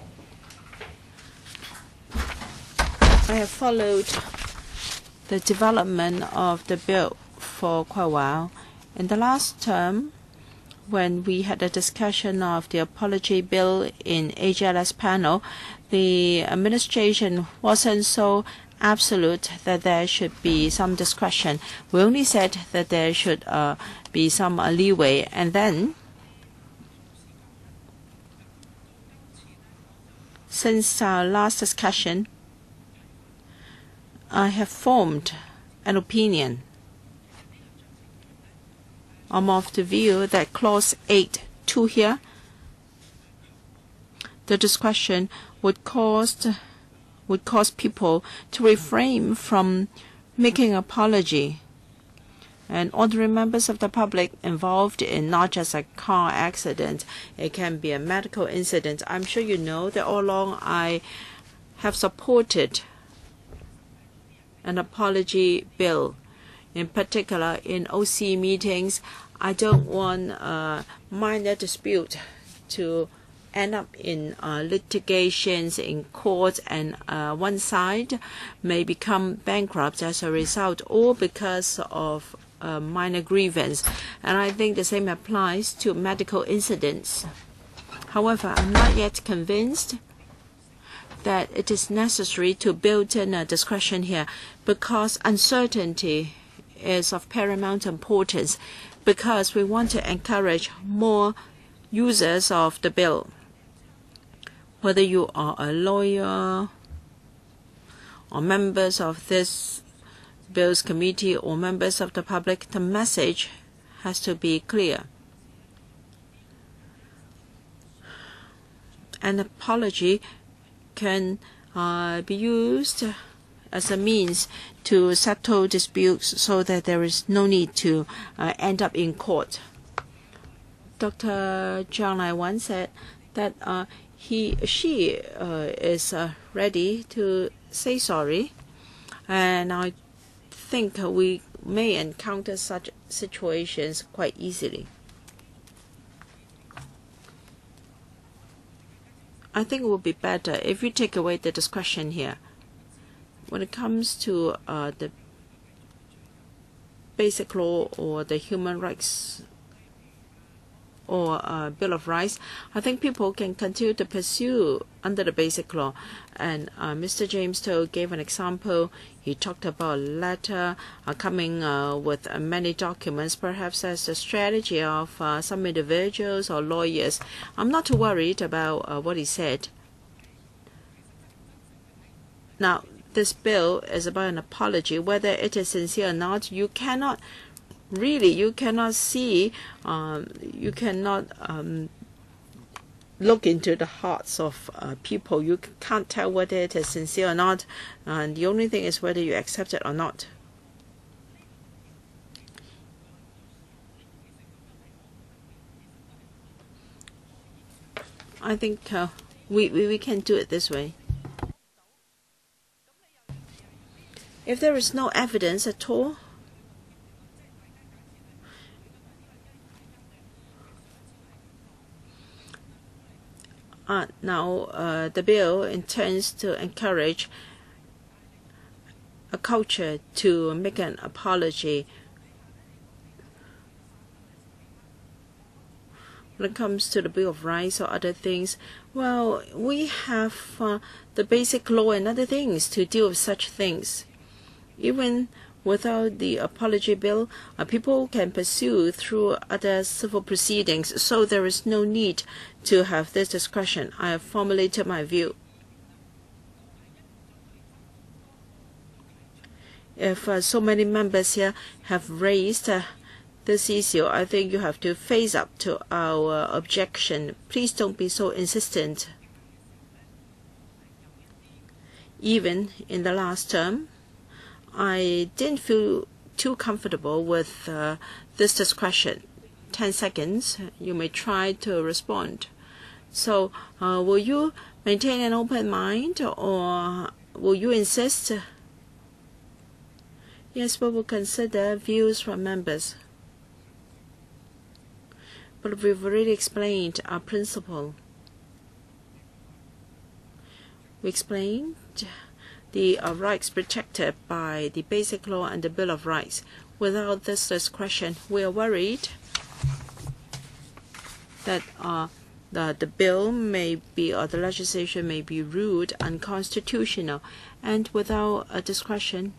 I have followed the development of the bill for quite a while. In the last term, when we had a discussion of the apology bill in AGLS panel, the administration wasn't so absolute that there should be some discretion. We only said that there should be some leeway. And then, since our last discussion, I have formed an opinion. I'm of the view that Clause 8.2 here, the discretion would cause people to refrain from making an apology. And ordinary members of the public involved in not just a car accident, it can be a medical incident. I'm sure you know that all along I have supported an apology bill. In particular, in OC meetings, I don't want a minor dispute to end up in litigations in court, and one side may become bankrupt as a result, or because of a minor grievance. And I think the same applies to medical incidents. However, I'm not yet convinced that it is necessary to build in a discretion here, because uncertainty is of paramount importance, because we want to encourage more users of the bill. Whether you are a lawyer or members of this Bills Committee or members of the public, the message has to be clear. An apology can be used as a means to settle disputes so that there is no need to end up in court. Dr. Zhang Lai once said that she is ready to say sorry, and I think we may encounter such situations quite easily. I think it would be better if you take away the discretion here. When it comes to the basic law or the human rights or Bill of Rights, I think people can continue to pursue under the Basic Law. And Mr. James Toh gave an example. He talked about a letter coming with many documents, perhaps as a strategy of some individuals or lawyers. I'm not too worried about what he said. Now, this bill is about an apology. Whether it is sincere or not, you cannot see, you cannot look into the hearts of people. You can't tell whether it is sincere or not, and the only thing is whether you accept it or not. I think we can do it this way. If there is no evidence at all, now the bill intends to encourage a culture to make an apology. When it comes to the Bill of Rights or other things, well, we have the Basic Law and other things to deal with such things. Even without the apology bill, people can pursue through other civil proceedings, so there is no need to have this discussion. I have formulated my view. If so many members here have raised this issue, I think you have to face up to our objection. Please don't be so insistent. Even in the last term, I didn't feel too comfortable with this discussion. 10 seconds, you may try to respond. So, will you maintain an open mind, or will you insist? Yes, we will consider views from members. But we've already explained our principle. We explained the rights protected by the Basic Law and the Bill of Rights. Without this discretion, we are worried that the bill may be, or the legislation may be ruled unconstitutional. And without a discretion,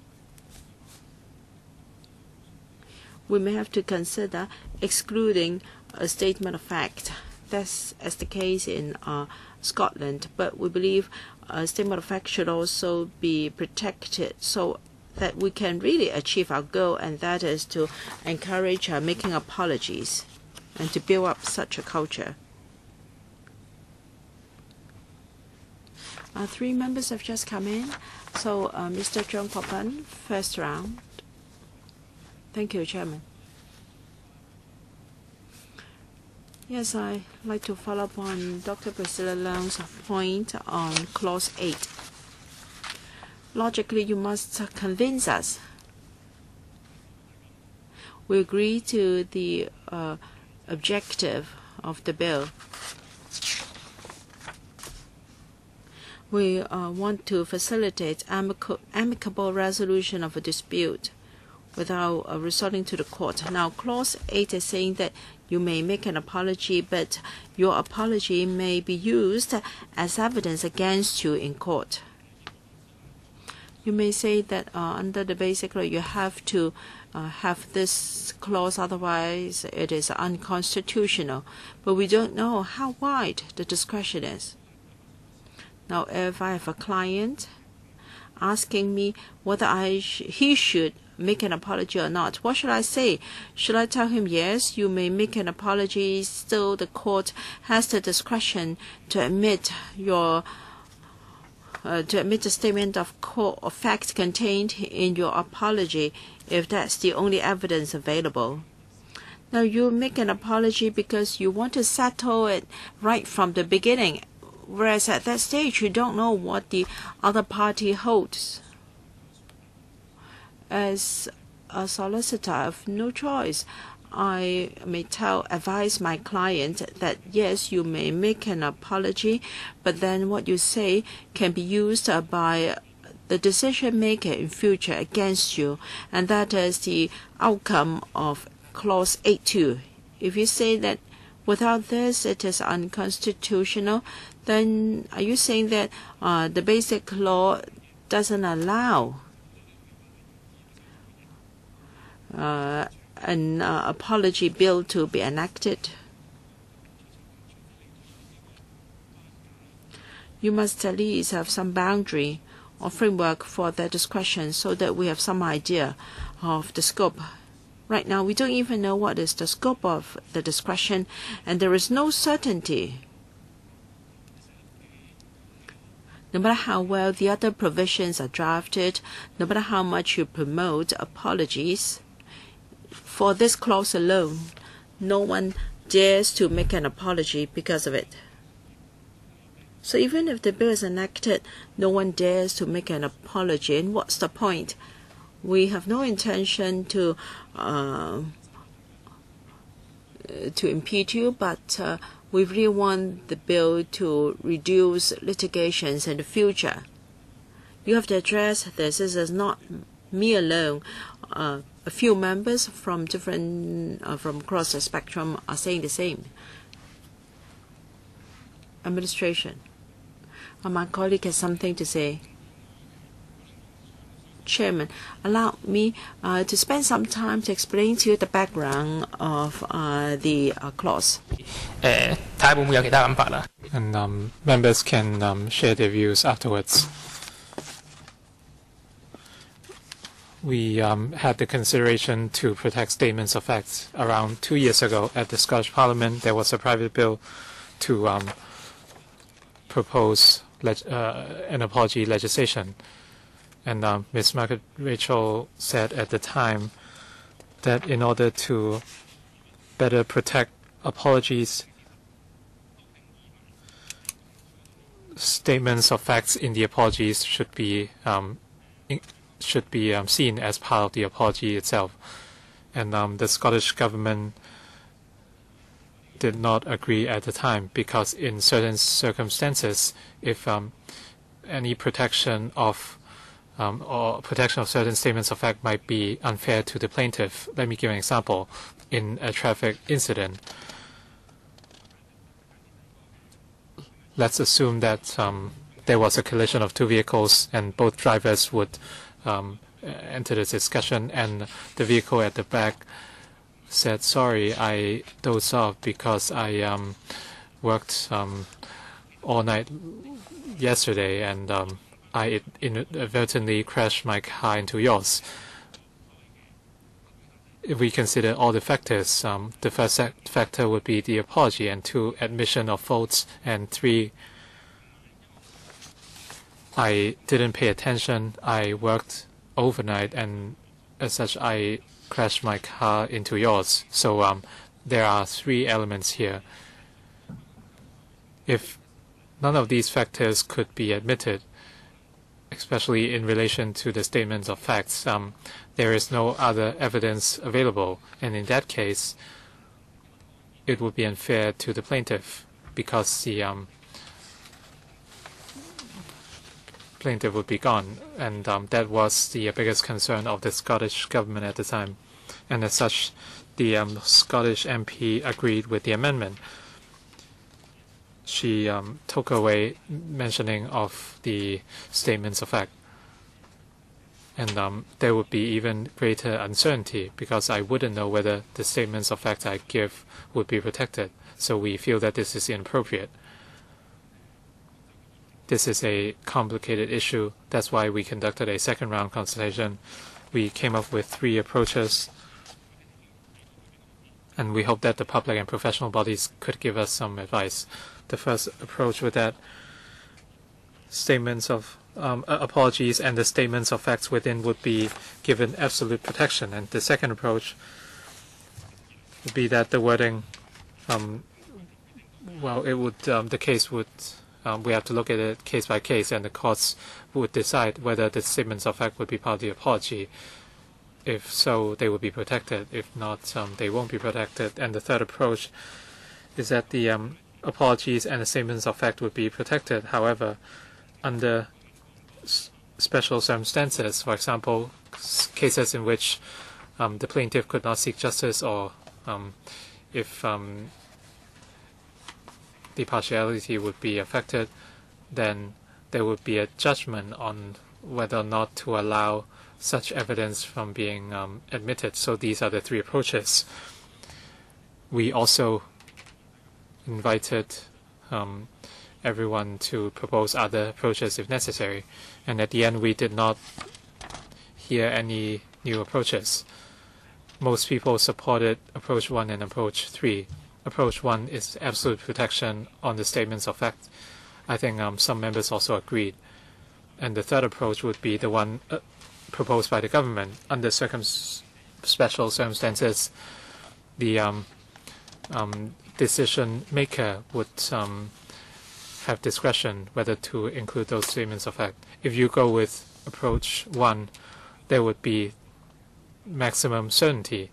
we may have to consider excluding a statement of fact. That's as the case in Scotland. But we believe a statement of fact should also be protected so that we can really achieve our goal, and that is to encourage making apologies and to build up such a culture. 3 members have just come in. So Mr. John Popan, first round. Thank you, Chairman. Yes, I'd like to follow up on Dr. Priscilla Leung's point on Clause 8. Logically, you must convince us. We agree to the objective of the bill. We want to facilitate amicable resolution of a dispute without resorting to the court. Now, Clause 8 is saying that you may make an apology, but your apology may be used as evidence against you in court. You may say that under the Basic Law you have to have this clause, otherwise it is unconstitutional. But we don't know how wide the discretion is. Now, if I have a client asking me whether he should make an apology or not, what should I say? Should I tell him, yes, you may make an apology, still the court has the discretion to admit your the statement of fact contained in your apology if that's the only evidence available? Now, you make an apology because you want to settle it right from the beginning, whereas at that stage you don't know what the other party holds. As a solicitor, I have no choice. I may advise my client that yes, you may make an apology, but then what you say can be used by the decision maker in future against you, and that is the outcome of Clause 8.2. If you say that Without this, it is unconstitutional. Then are you saying that the basic law doesn't allow an apology bill to be enacted? You must at least have some boundary or framework for their discretion so that we have some idea of the scope. Right now, we don't even know what is the scope of the discretion, and there is no certainty. No matter how well the other provisions are drafted, no matter how much you promote apologies, for this clause alone, no one dares to make an apology because of it. So even if the bill is enacted, no one dares to make an apology. And what's the point? We have no intention to impede you, but we really want the bill to reduce litigations in the future. You have to address this. This is not me alone. A few members from from across the spectrum are saying the same. Administration. My colleague has something to say. Chairman, allow me to spend some time to explain to you the background of the clause. And members can share their views afterwards. We had the consideration to protect statements of facts. Around 2 years ago at the Scottish Parliament, there was a private bill to propose an apology legislation. And Ms. Margaret Rachel said at the time that in order to better protect apologies, statements of facts in the apologies should be seen as part of the apology itself. And the Scottish government did not agree at the time because in certain circumstances, if any protection of or protection of certain statements of fact might be unfair to the plaintiff. Let me give an example. In a traffic incident, let's assume that there was a collision of two vehicles and both drivers would enter the discussion, and the vehicle at the back said, "Sorry, I dozed off because I worked all night yesterday and I inadvertently crashed my car into yours." If we consider all the factors, the first factor would be the apology, and 2, admission of faults, and 3, I didn't pay attention, I worked overnight, and as such I crashed my car into yours. So there are 3 elements here. If none of these factors could be admitted, especially in relation to the statements of facts, there is no other evidence available, and in that case, it would be unfair to the plaintiff because the plaintiff would be gone, and that was the biggest concern of the Scottish government at the time, and as such, the Scottish MP agreed with the amendment. She took away mentioning of the statements of fact. And there would be even greater uncertainty because I wouldn't know whether the statements of fact I give would be protected. So we feel that this is inappropriate. This is a complicated issue. That's why we conducted a second round consultation. We came up with 3 approaches. And we hope that the public and professional bodies could give us some advice. The first approach was that statements of apologies and the statements of facts within would be given absolute protection. And the second approach would be that the wording, well, it would the case would we have to look at it case by case, and the courts would decide whether the statements of fact would be part of the apology. If so, they will be protected. If not, they won't be protected. And the third approach is that the apologies and the statements of fact would be protected. However, under special circumstances, for example, cases in which the plaintiff could not seek justice, or if the partiality would be affected, then there would be a judgment on whether or not to allow such evidence from being admitted. So these are the three approaches. We also invited everyone to propose other approaches if necessary, and at the end we did not hear any new approaches. Most people supported approach 1 and approach 3. Approach 1 is absolute protection on the statements of fact. I think some members also agreed. And the third approach would be the one proposed by the government. Under special circumstances, the decision maker would have discretion whether to include those statements of fact. If you go with approach 1, there would be maximum certainty.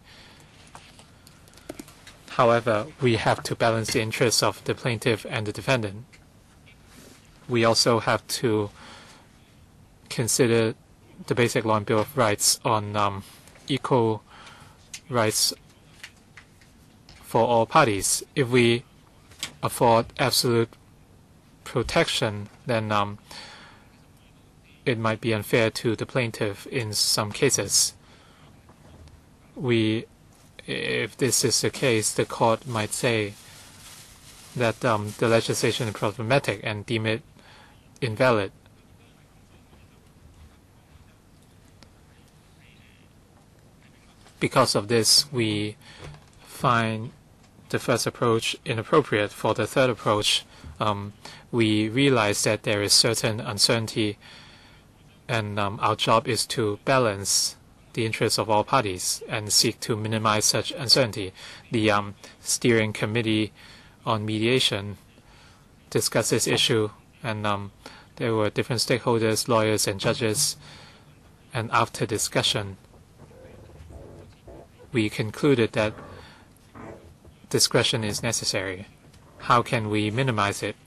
However, we have to balance the interests of the plaintiff and the defendant. We also have to consider the Basic Law and Bill of Rights on equal rights for all parties. If we afford absolute protection, then it might be unfair to the plaintiff in some cases. If this is the case, the court might say that the legislation is problematic and deem it invalid. Because of this, we find the first approach inappropriate. For the third approach, we realize that there is certain uncertainty, and our job is to balance the interests of all parties and seek to minimize such uncertainty. The steering committee on mediation discussed this issue, and there were different stakeholders, lawyers and judges, and after discussion, we concluded that discretion is necessary. How can we minimize it?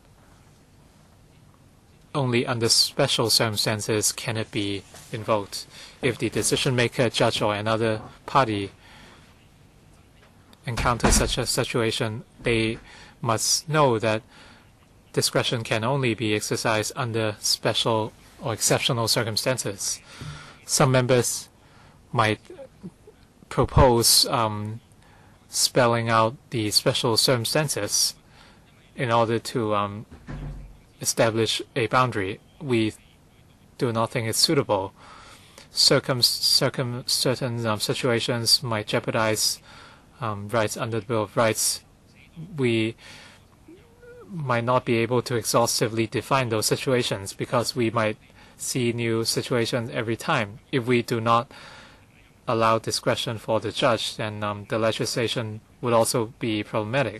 Only under special circumstances can it be invoked. If the decision maker, judge, or another party encounters such a situation, they must know that discretion can only be exercised under special or exceptional circumstances. Some members might propose spelling out the special circumstances in order to establish a boundary. We do not think it's suitable. Certain situations might jeopardize rights under the Bill of Rights. We might not be able to exhaustively define those situations because we might see new situations every time. If we do not allow discretion for the judge, then the legislation would also be problematic.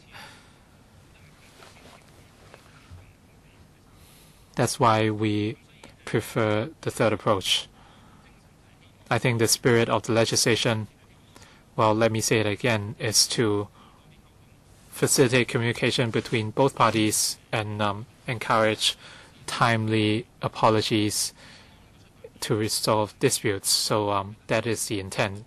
That's why we prefer the third approach. I think the spirit of the legislation, well, let me say it again, is to facilitate communication between both parties and encourage timely apologies to resolve disputes. So that is the intent.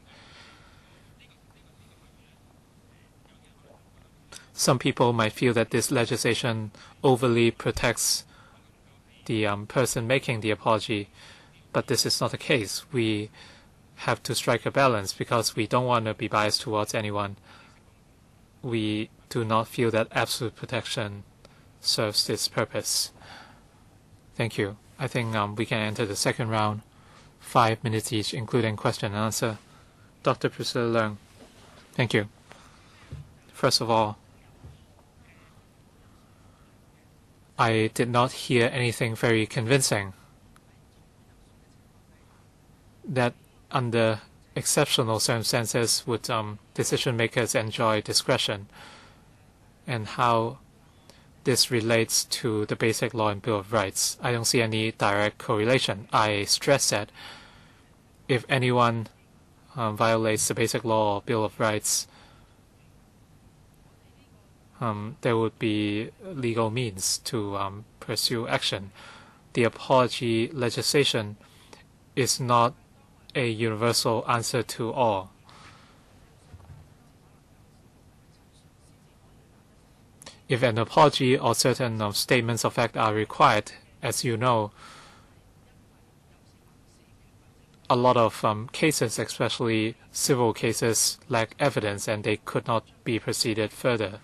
Some people might feel that this legislation overly protects the person making the apology, but this is not the case. We have to strike a balance because we don't want to be biased towards anyone. We do not feel that absolute protection serves this purpose. Thank you. I think we can enter the second round, 5 minutes each, including question and answer. Dr. Priscilla Leung. Thank you. First of all, I did not hear anything very convincing that under exceptional circumstances would decision makers enjoy discretion, and how this relates to the Basic Law and Bill of Rights. I don't see any direct correlation. I stress that if anyone violates the Basic Law or Bill of Rights, there would be legal means to pursue action. The apology legislation is not a universal answer to all. if an apology or certain statements of fact are required, as you know, a lot of cases, especially civil cases, lack evidence and they could not be proceeded further.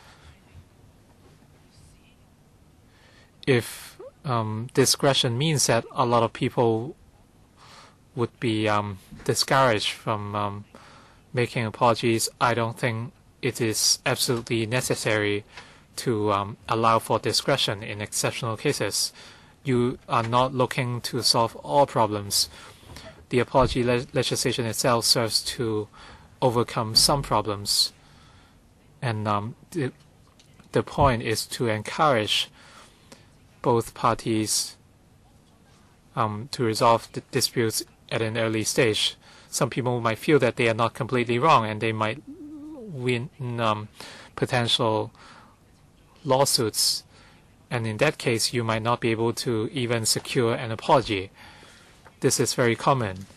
If discretion means that a lot of people would be discouraged from making apologies, I don't think it is absolutely necessary to allow for discretion in exceptional cases. You are not looking to solve all problems. The apology legislation itself serves to overcome some problems, and the point is to encourage both parties to resolve the disputes at an early stage. Some people might feel that they are not completely wrong and they might win potential lawsuits, and in that case you might not be able to even secure an apology. This is very common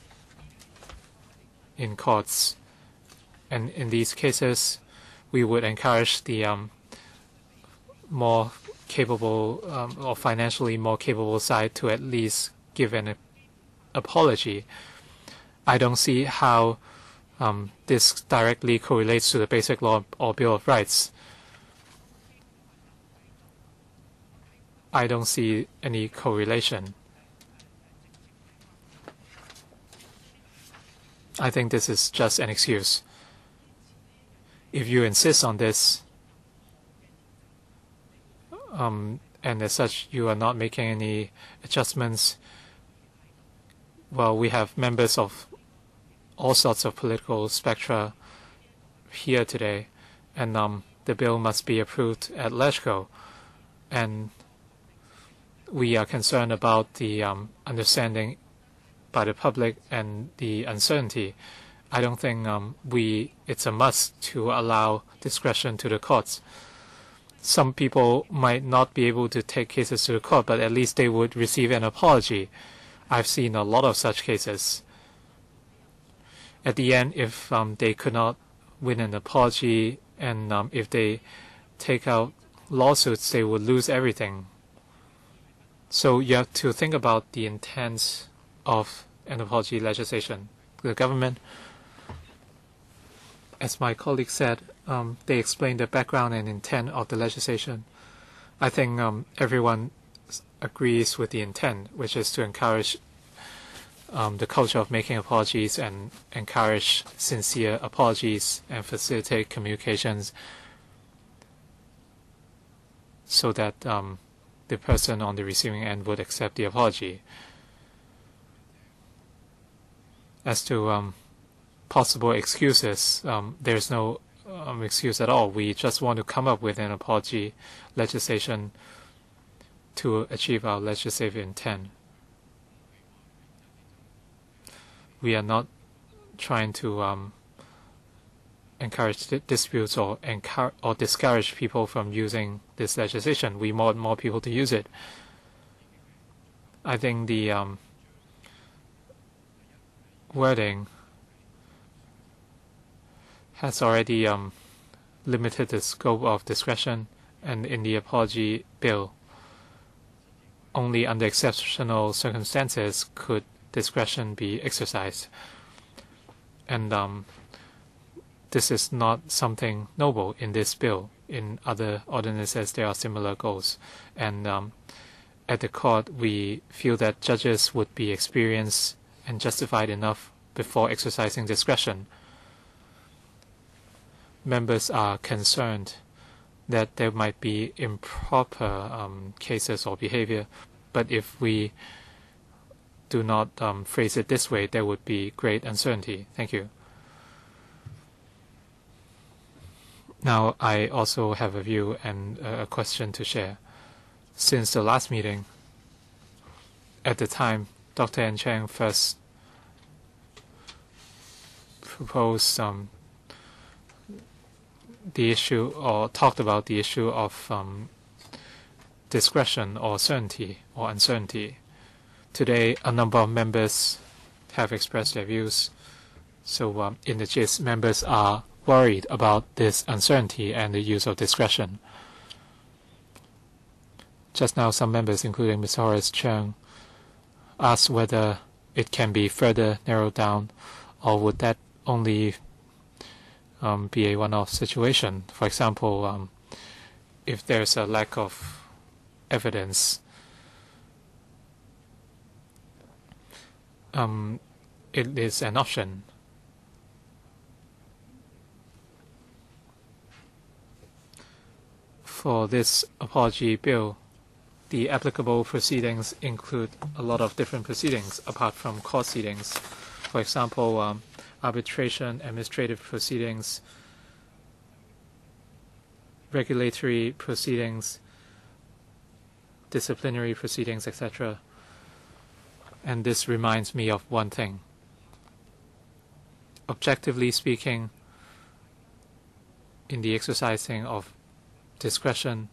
in courts, and in these cases we would encourage the more capable or financially more capable side to at least give an apology. I don't see how this directly correlates to the Basic Law or Bill of Rights. I don't see any correlation. I think this is just an excuse. If you insist on this, and as such you are not making any adjustments, well, we have members of all sorts of political spectra here today, and the bill must be approved at LegCo, and we are concerned about the understanding by the public and the uncertainty. I don't think it's a must to allow discretion to the courts. Some people might not be able to take cases to the court, but at least they would receive an apology. I've seen a lot of such cases. At the end, if they could not win an apology and if they take out lawsuits, they would lose everything. So you have to think about the intent of an apology legislation. The government, as my colleague said, they explained the background and intent of the legislation. I think everyone agrees with the intent, which is to encourage the culture of making apologies and encourage sincere apologies and facilitate communications so that the person on the receiving end would accept the apology. As to possible excuses, there's no excuse at all. We just want to come up with an apology legislation to achieve our legislative intent. We are not trying to encourage disputes or discourage people from using this legislation. We want more people to use it. I think the wording has already limited the scope of discretion, and in the apology bill, only under exceptional circumstances could discretion be exercised. And this is not something novel in this bill. In other ordinances, there are similar goals. And at the court, we feel that judges would be experienced and justified enough before exercising discretion. Members are concerned that there might be improper cases or behavior, but if we do not phrase it this way, there would be great uncertainty. Thank you. Now, I also have a view and a question to share. Since the last meeting, at the time, Dr. N. Cheng first proposed the issue or talked about the issue of discretion or certainty or uncertainty. Today, a number of members have expressed their views. So in the gist, members are worried about this uncertainty and the use of discretion. just now some members, including Ms. Horace Chung, asked whether it can be further narrowed down, or would that only be a one-off situation. For example, if there's a lack of evidence, it is an option. For this apology bill, the applicable proceedings include a lot of different proceedings apart from court proceedings. For example, arbitration, administrative proceedings, regulatory proceedings, disciplinary proceedings, etc. And this reminds me of one thing. Objectively speaking, in the exercising of discretion,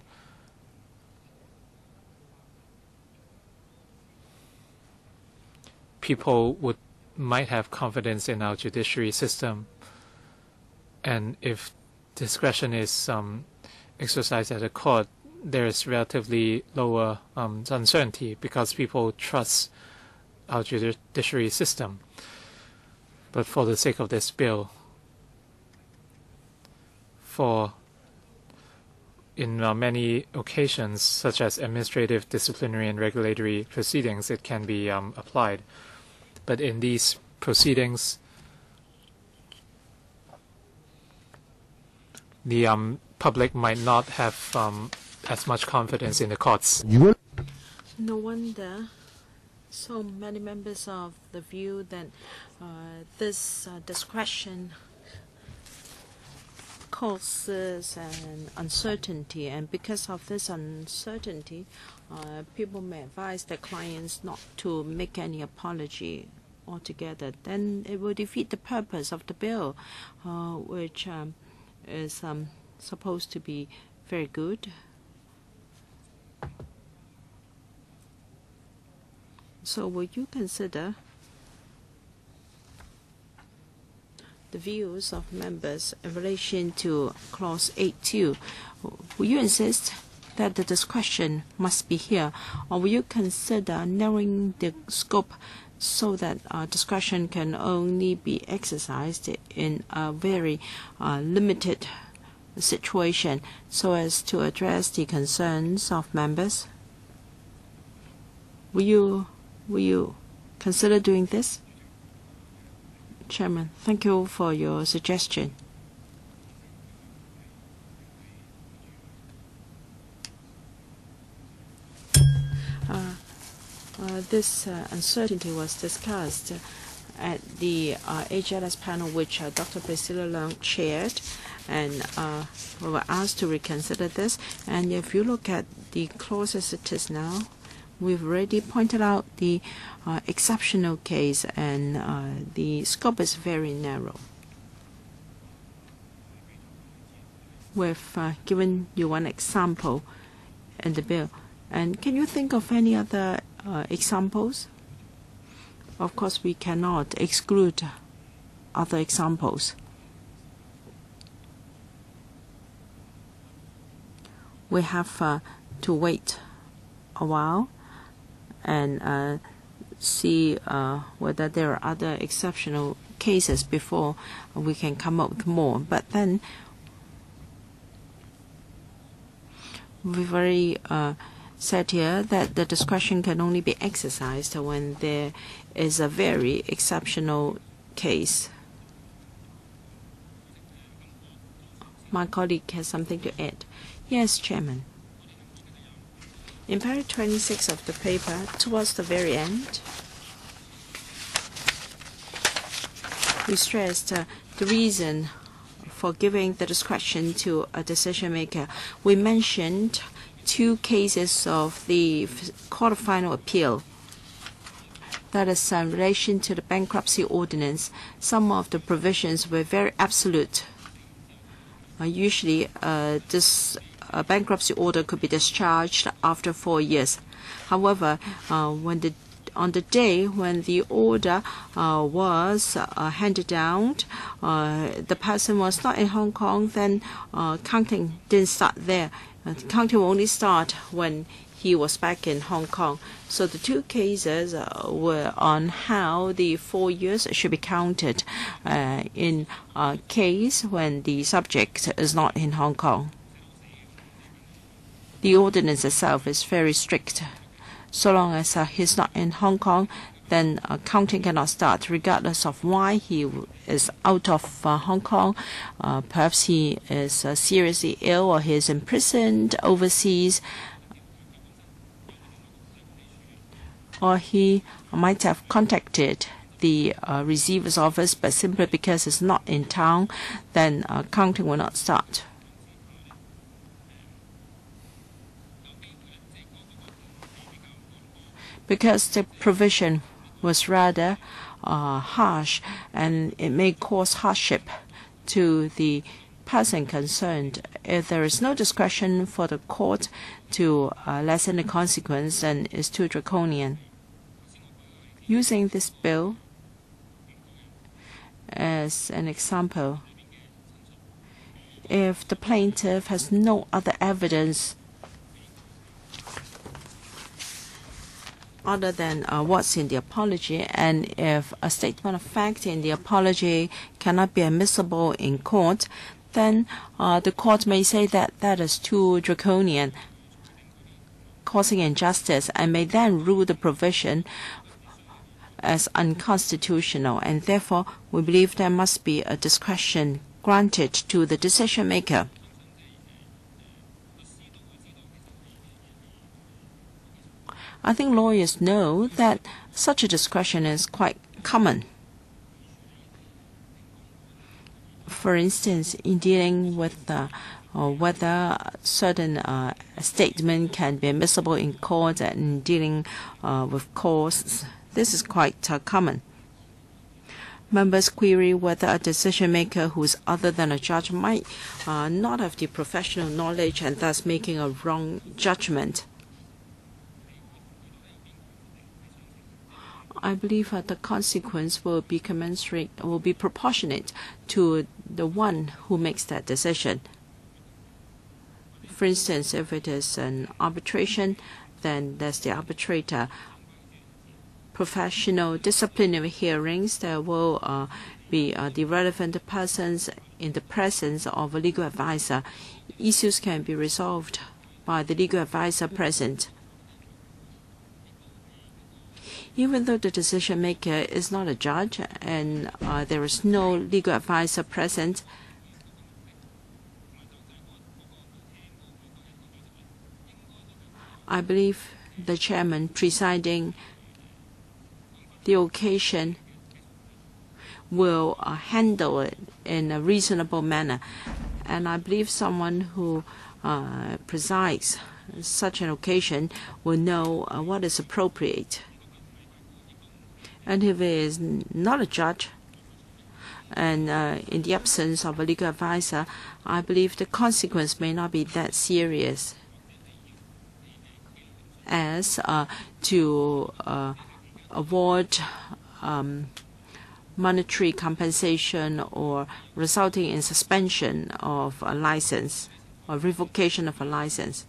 people might have confidence in our judiciary system, and if discretion is exercised at a court, there is relatively lower uncertainty because people trust our judiciary system. But for the sake of this bill, in many occasions, such as administrative, disciplinary, and regulatory proceedings, it can be applied. But in these proceedings, the public might not have as much confidence in the courts. No wonder so many members of the view that this discretion causes an uncertainty, and because of this uncertainty, people may advise their clients not to make any apology altogether. Then it will defeat the purpose of the bill, which is supposed to be very good. So will you consider the views of members in relation to Clause 8.2? Will you insist that the discretion must be here, or will you consider narrowing the scope so that discretion can only be exercised in a very limited situation so as to address the concerns of members? Will you consider doing this? Chairman, thank you for your suggestion. This uncertainty was discussed at the HLS panel, which Dr. Priscilla Leung chaired, and we were asked to reconsider this. And if you look at the clause as it is now, we've already pointed out the exceptional case, and the scope is very narrow. We've given you one example in the bill. And can you think of any other examples? Of course, we cannot exclude other examples. We have to wait a while and see whether there are other exceptional cases before we can come up with more. But then we've already said here that the discretion can only be exercised when there is a very exceptional case. My colleague has something to add. Yes, Chairman. In paragraph 26 of the paper, towards the very end, we stressed the reason for giving the discretion to a decision maker. We mentioned 2 cases of the Court of Final Appeal. That is in relation to the bankruptcy ordinance. Some of the provisions were very absolute. Usually, this bankruptcy order could be discharged after 4 years. However, on the day when the order was handed down, the person was not in Hong Kong, then counting didn't start there. Counting will only start when he was back in Hong Kong. So the two cases were on how the 4 years should be counted in a case when the subject is not in Hong Kong. The ordinance itself is very strict. So long as he's not in Hong Kong, then counting cannot start, regardless of why he is out of Hong Kong. Perhaps he is seriously ill or he is imprisoned overseas, or he might have contacted the receiver's office, but simply because it's not in town, then counting will not start. Because the provision was rather harsh, and it may cause hardship to the person concerned. If there is no discretion for the court to lessen the consequence, then it's too draconian. Using this bill as an example, if the plaintiff has no other evidence other than what's in the apology, and if a statement of fact in the apology cannot be admissible in court, then the court may say that that is too draconian, causing injustice, and may then rule the provision as unconstitutional. And therefore, we believe there must be a discretion granted to the decision maker. I think lawyers know that such a discretion is quite common. For instance, in dealing with whether certain statement can be admissible in court, and in dealing with costs, this is quite common. Members query whether a decision maker who is other than a judge might not have the professional knowledge and thus making a wrong judgment. I believe the consequence will be proportionate to the one who makes that decision. For instance, if it is an arbitration, then there's the arbitrator. Professional disciplinary hearings, there will be the relevant persons in the presence of a legal advisor. Issues can be resolved by the legal advisor present. Even though the decision maker is not a judge and there is no legal advisor present, I believe the chairman presiding the occasion will handle it in a reasonable manner. And I believe someone who presides such an occasion will know what is appropriate. And if he is not a judge, and in the absence of a legal advisor, I believe the consequence may not be that serious as to award monetary compensation or resulting in suspension of a license or revocation of a license.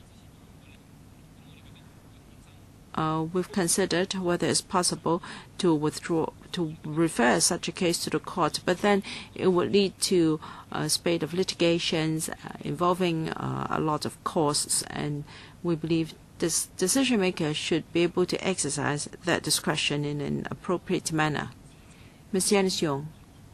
We've considered whether it's possible to refer such a case to the court, but then it would lead to a spate of litigations involving a lot of costs, and we believe this decision maker should be able to exercise that discretion in an appropriate manner. Ms. Janice Yong.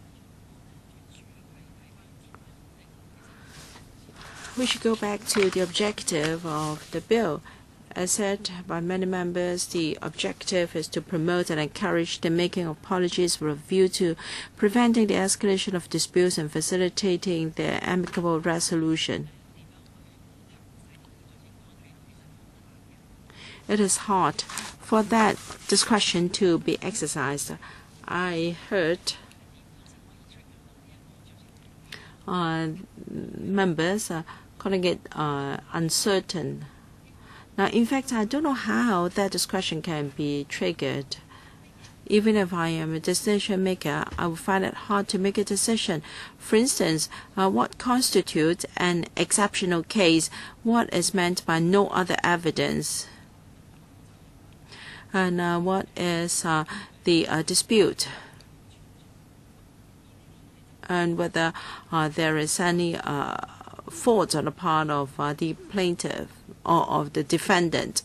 We should go back to the objective of the bill. As said by many members, the objective is to promote and encourage the making of apologies with a view to preventing the escalation of disputes and facilitating their amicable resolution. It is hard for that discretion to be exercised. I heard members calling it uncertain. Now, in fact, I don't know how that discretion can be triggered. Even if I am a decision maker, I will find it hard to make a decision. For instance, what constitutes an exceptional case? What is meant by no other evidence? And what is the dispute? And whether there is any fault on the part of the plaintiff or of the defendant.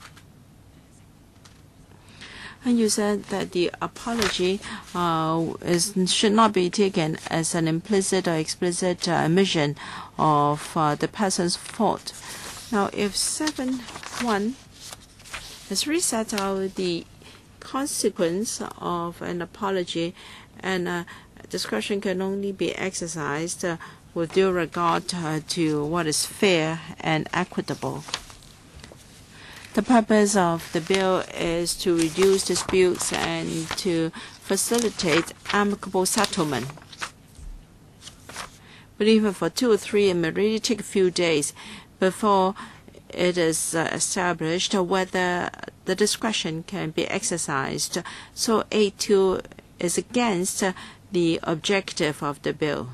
And you said that the apology should not be taken as an implicit or explicit admission of the person's fault. Now, if 7.1 has reset out the consequence of an apology, and discretion can only be exercised with due regard to what is fair and equitable. The purpose of the bill is to reduce disputes and to facilitate amicable settlement. But even for 2 or 3, it may really take a few days before it is established whether the discretion can be exercised. So 8.2 is against the objective of the bill.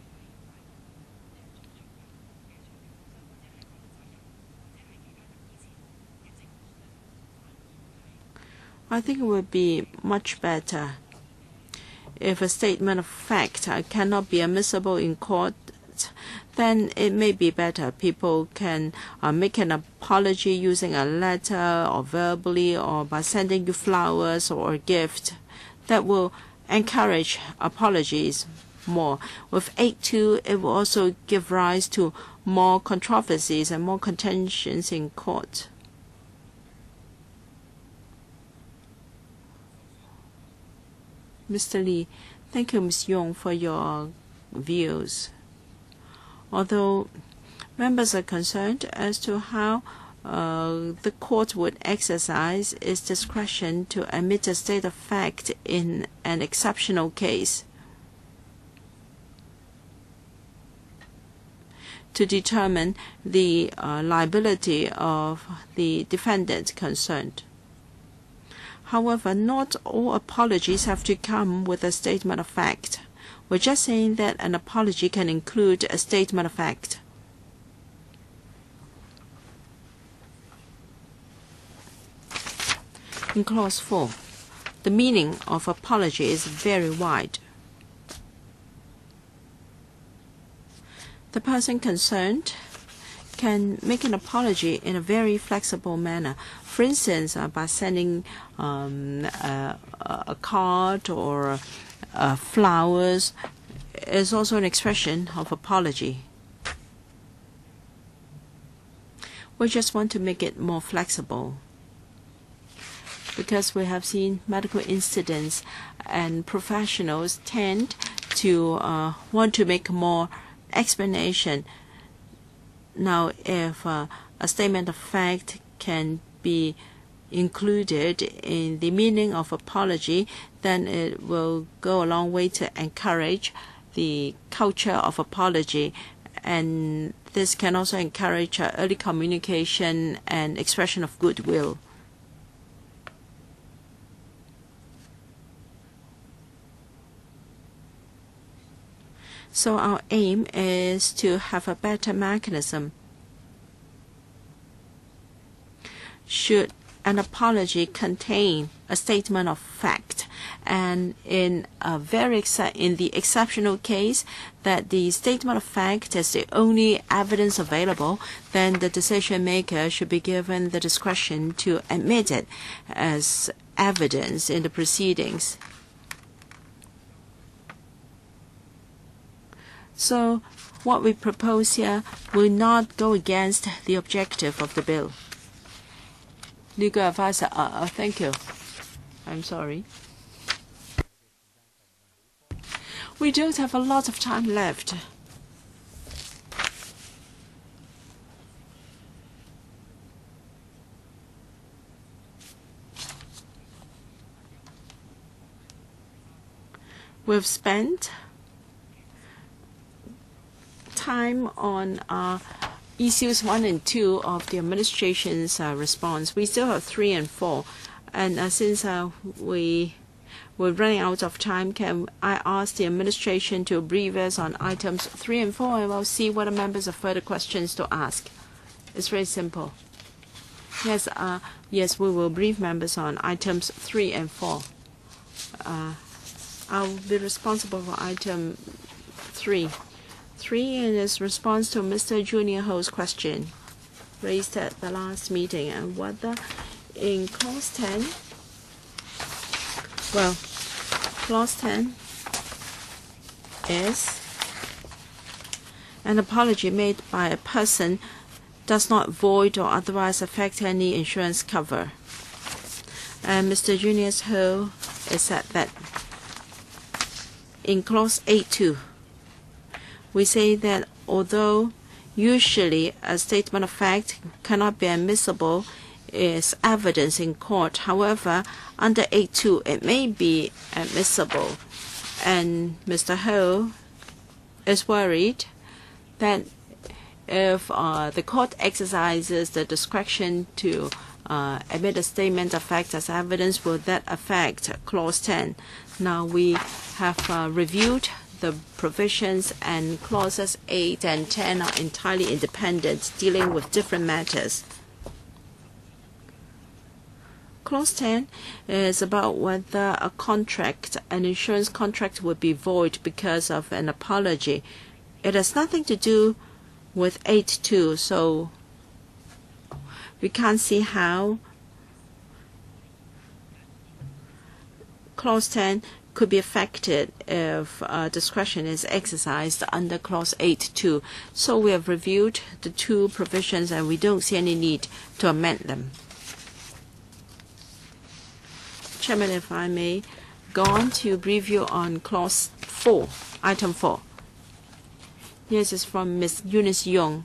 I think it would be much better if a statement of fact cannot be admissible in court. Then it may be better. People can make an apology using a letter or verbally or by sending you flowers or a gift. That will encourage apologies more. With 8.2, it will also give rise to more controversies and more contentions in court. Mr. Lee, thank you, Ms. Yong, for your views. Although members are concerned as to how the court would exercise its discretion to admit a state of fact in an exceptional case to determine the liability of the defendant concerned. However, not all apologies have to come with a statement of fact. We're just saying that an apology can include a statement of fact. In Clause 4, the meaning of apology is very wide. The person concerned can make an apology in a very flexible manner. For instance, by sending a card or flowers is also an expression of apology. We just want to make it more flexible because we have seen medical incidents and professionals tend to want to make more explanation. Now, if a statement of fact can be included in the meaning of apology, then it will go a long way to encourage the culture of apology, and this can also encourage early communication and expression of goodwill. So our aim is to have a better mechanism. Should an apology contain a statement of fact, and in the exceptional case that the statement of fact is the only evidence available, then the decision maker should be given the discretion to admit it as evidence in the proceedings. So what we propose here will not go against the objective of the bill. Legal advisor, thank you. I'm sorry. We don't have a lot of time left. We've spent time on issues 1 and 2 of the administration's response. We still have 3 and 4, and since we we're running out of time. Can I ask the administration to brief us on items 3 and 4, and we'll see whether members have further questions to ask. It's very simple. Yes, yes, we will brief members on items 3 and 4. I'll be responsible for item 3. 3 is response to Mr. Junior Ho's question raised at the last meeting, and whether in clause 10, well, clause 10 is an apology made by a person does not void or otherwise affect any insurance cover. And Mr. Junior Ho has said that in clause 8.2, we say that although usually a statement of fact cannot be admissible as evidence in court, however, under 8.2 it may be admissible. And Mr. Ho is worried that if the court exercises the discretion to admit a statement of fact as evidence, will that affect clause 10? Now we have reviewed the provisions, and clauses 8 and 10 are entirely independent, dealing with different matters. Clause 10 is about whether a contract, an insurance contract, would be void because of an apology. It has nothing to do with 8.2, so we can't see how clause 10 could be affected if discretion is exercised under clause 8.2. So we have reviewed the two provisions and we don't see any need to amend them. Chairman, if I may go on to brief you on clause 4, item 4. Yes, it's from Ms. Eunice Young.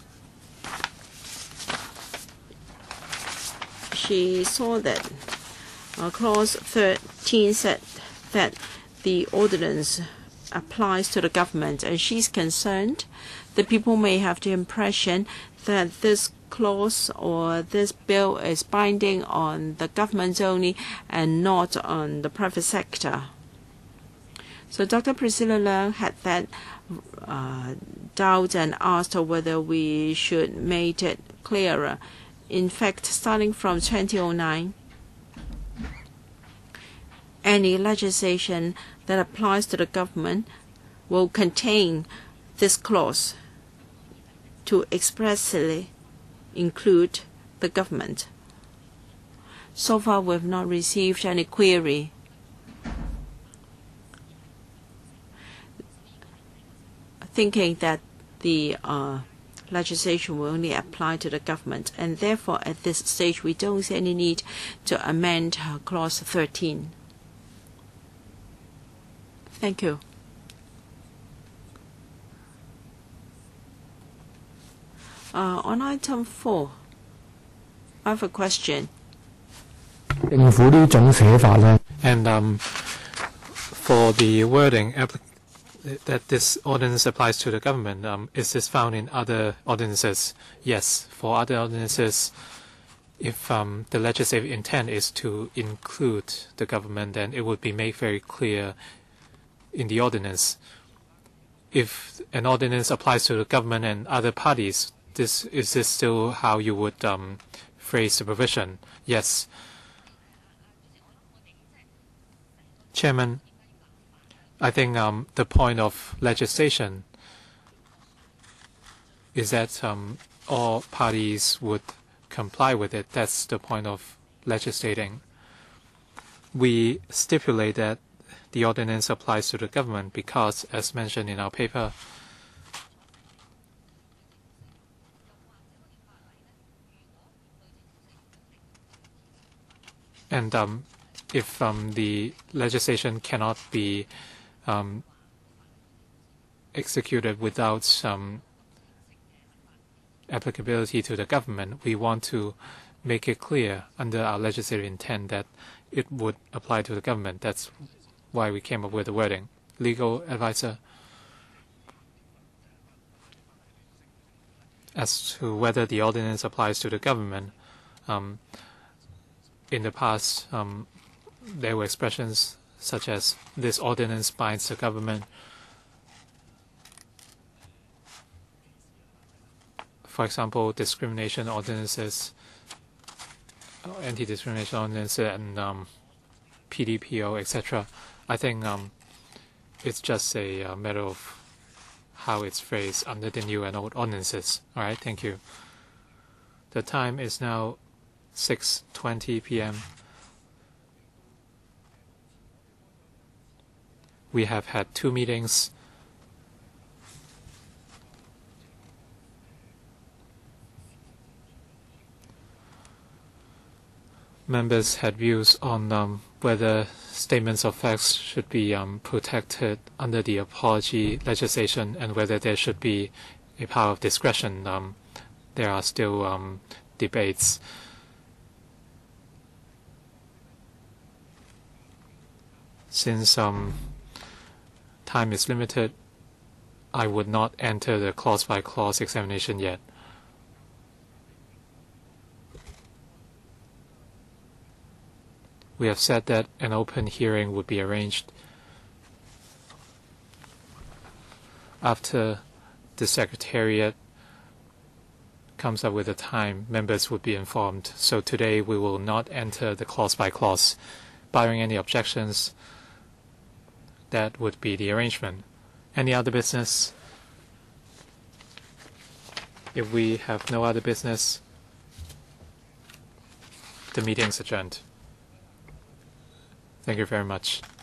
She saw that clause 13 said that the ordinance applies to the government, and she's concerned that people may have the impression that this clause or this bill is binding on the government only and not on the private sector. So Dr. Priscilla Leung had that doubt and asked her whether we should make it clearer. In fact, starting from 2009, any legislation that applies to the government will contain this clause to expressly include the government. So far, we have not received any query. Thinking that the legislation will only apply to the government, and therefore at this stage we don't see any need to amend clause 13. Thank you. On item 4, I have a question. And for the wording that this ordinance applies to the government, is this found in other ordinances? Yes. For other ordinances, if the legislative intent is to include the government, then it would be made very clear in the ordinance. If an ordinance applies to the government and other parties, is this still how you would phrase the provision? Yes. Chairman, I think the point of legislation is that all parties would comply with it. That's the point of legislating. We stipulate that the ordinance applies to the government because, as mentioned in our paper, and if the legislation cannot be executed without some applicability to the government, we want to make it clear under our legislative intent that it would apply to the government. That's why we came up with the wording. Legal advisor, as to whether the ordinance applies to the government, in the past there were expressions such as this ordinance binds the government. For example, discrimination ordinances, anti-discrimination ordinances, and PDPO, etc. I think it's just a matter of how it's phrased under the new and old ordinances. All right, thank you. The time is now 6:20 p.m. We have had 2 meetings. Members had views on whether statements of facts should be protected under the apology legislation and whether there should be a power of discretion. There are still debates. Since time is limited, I would not enter the clause-by-clause examination yet. We have said that an open hearing would be arranged after the Secretariat comes up with a time. Members would be informed. So today we will not enter the clause-by-clause. Barring any objections, that would be the arrangement. Any other business? If we have no other business, the meeting is adjourned. Thank you very much.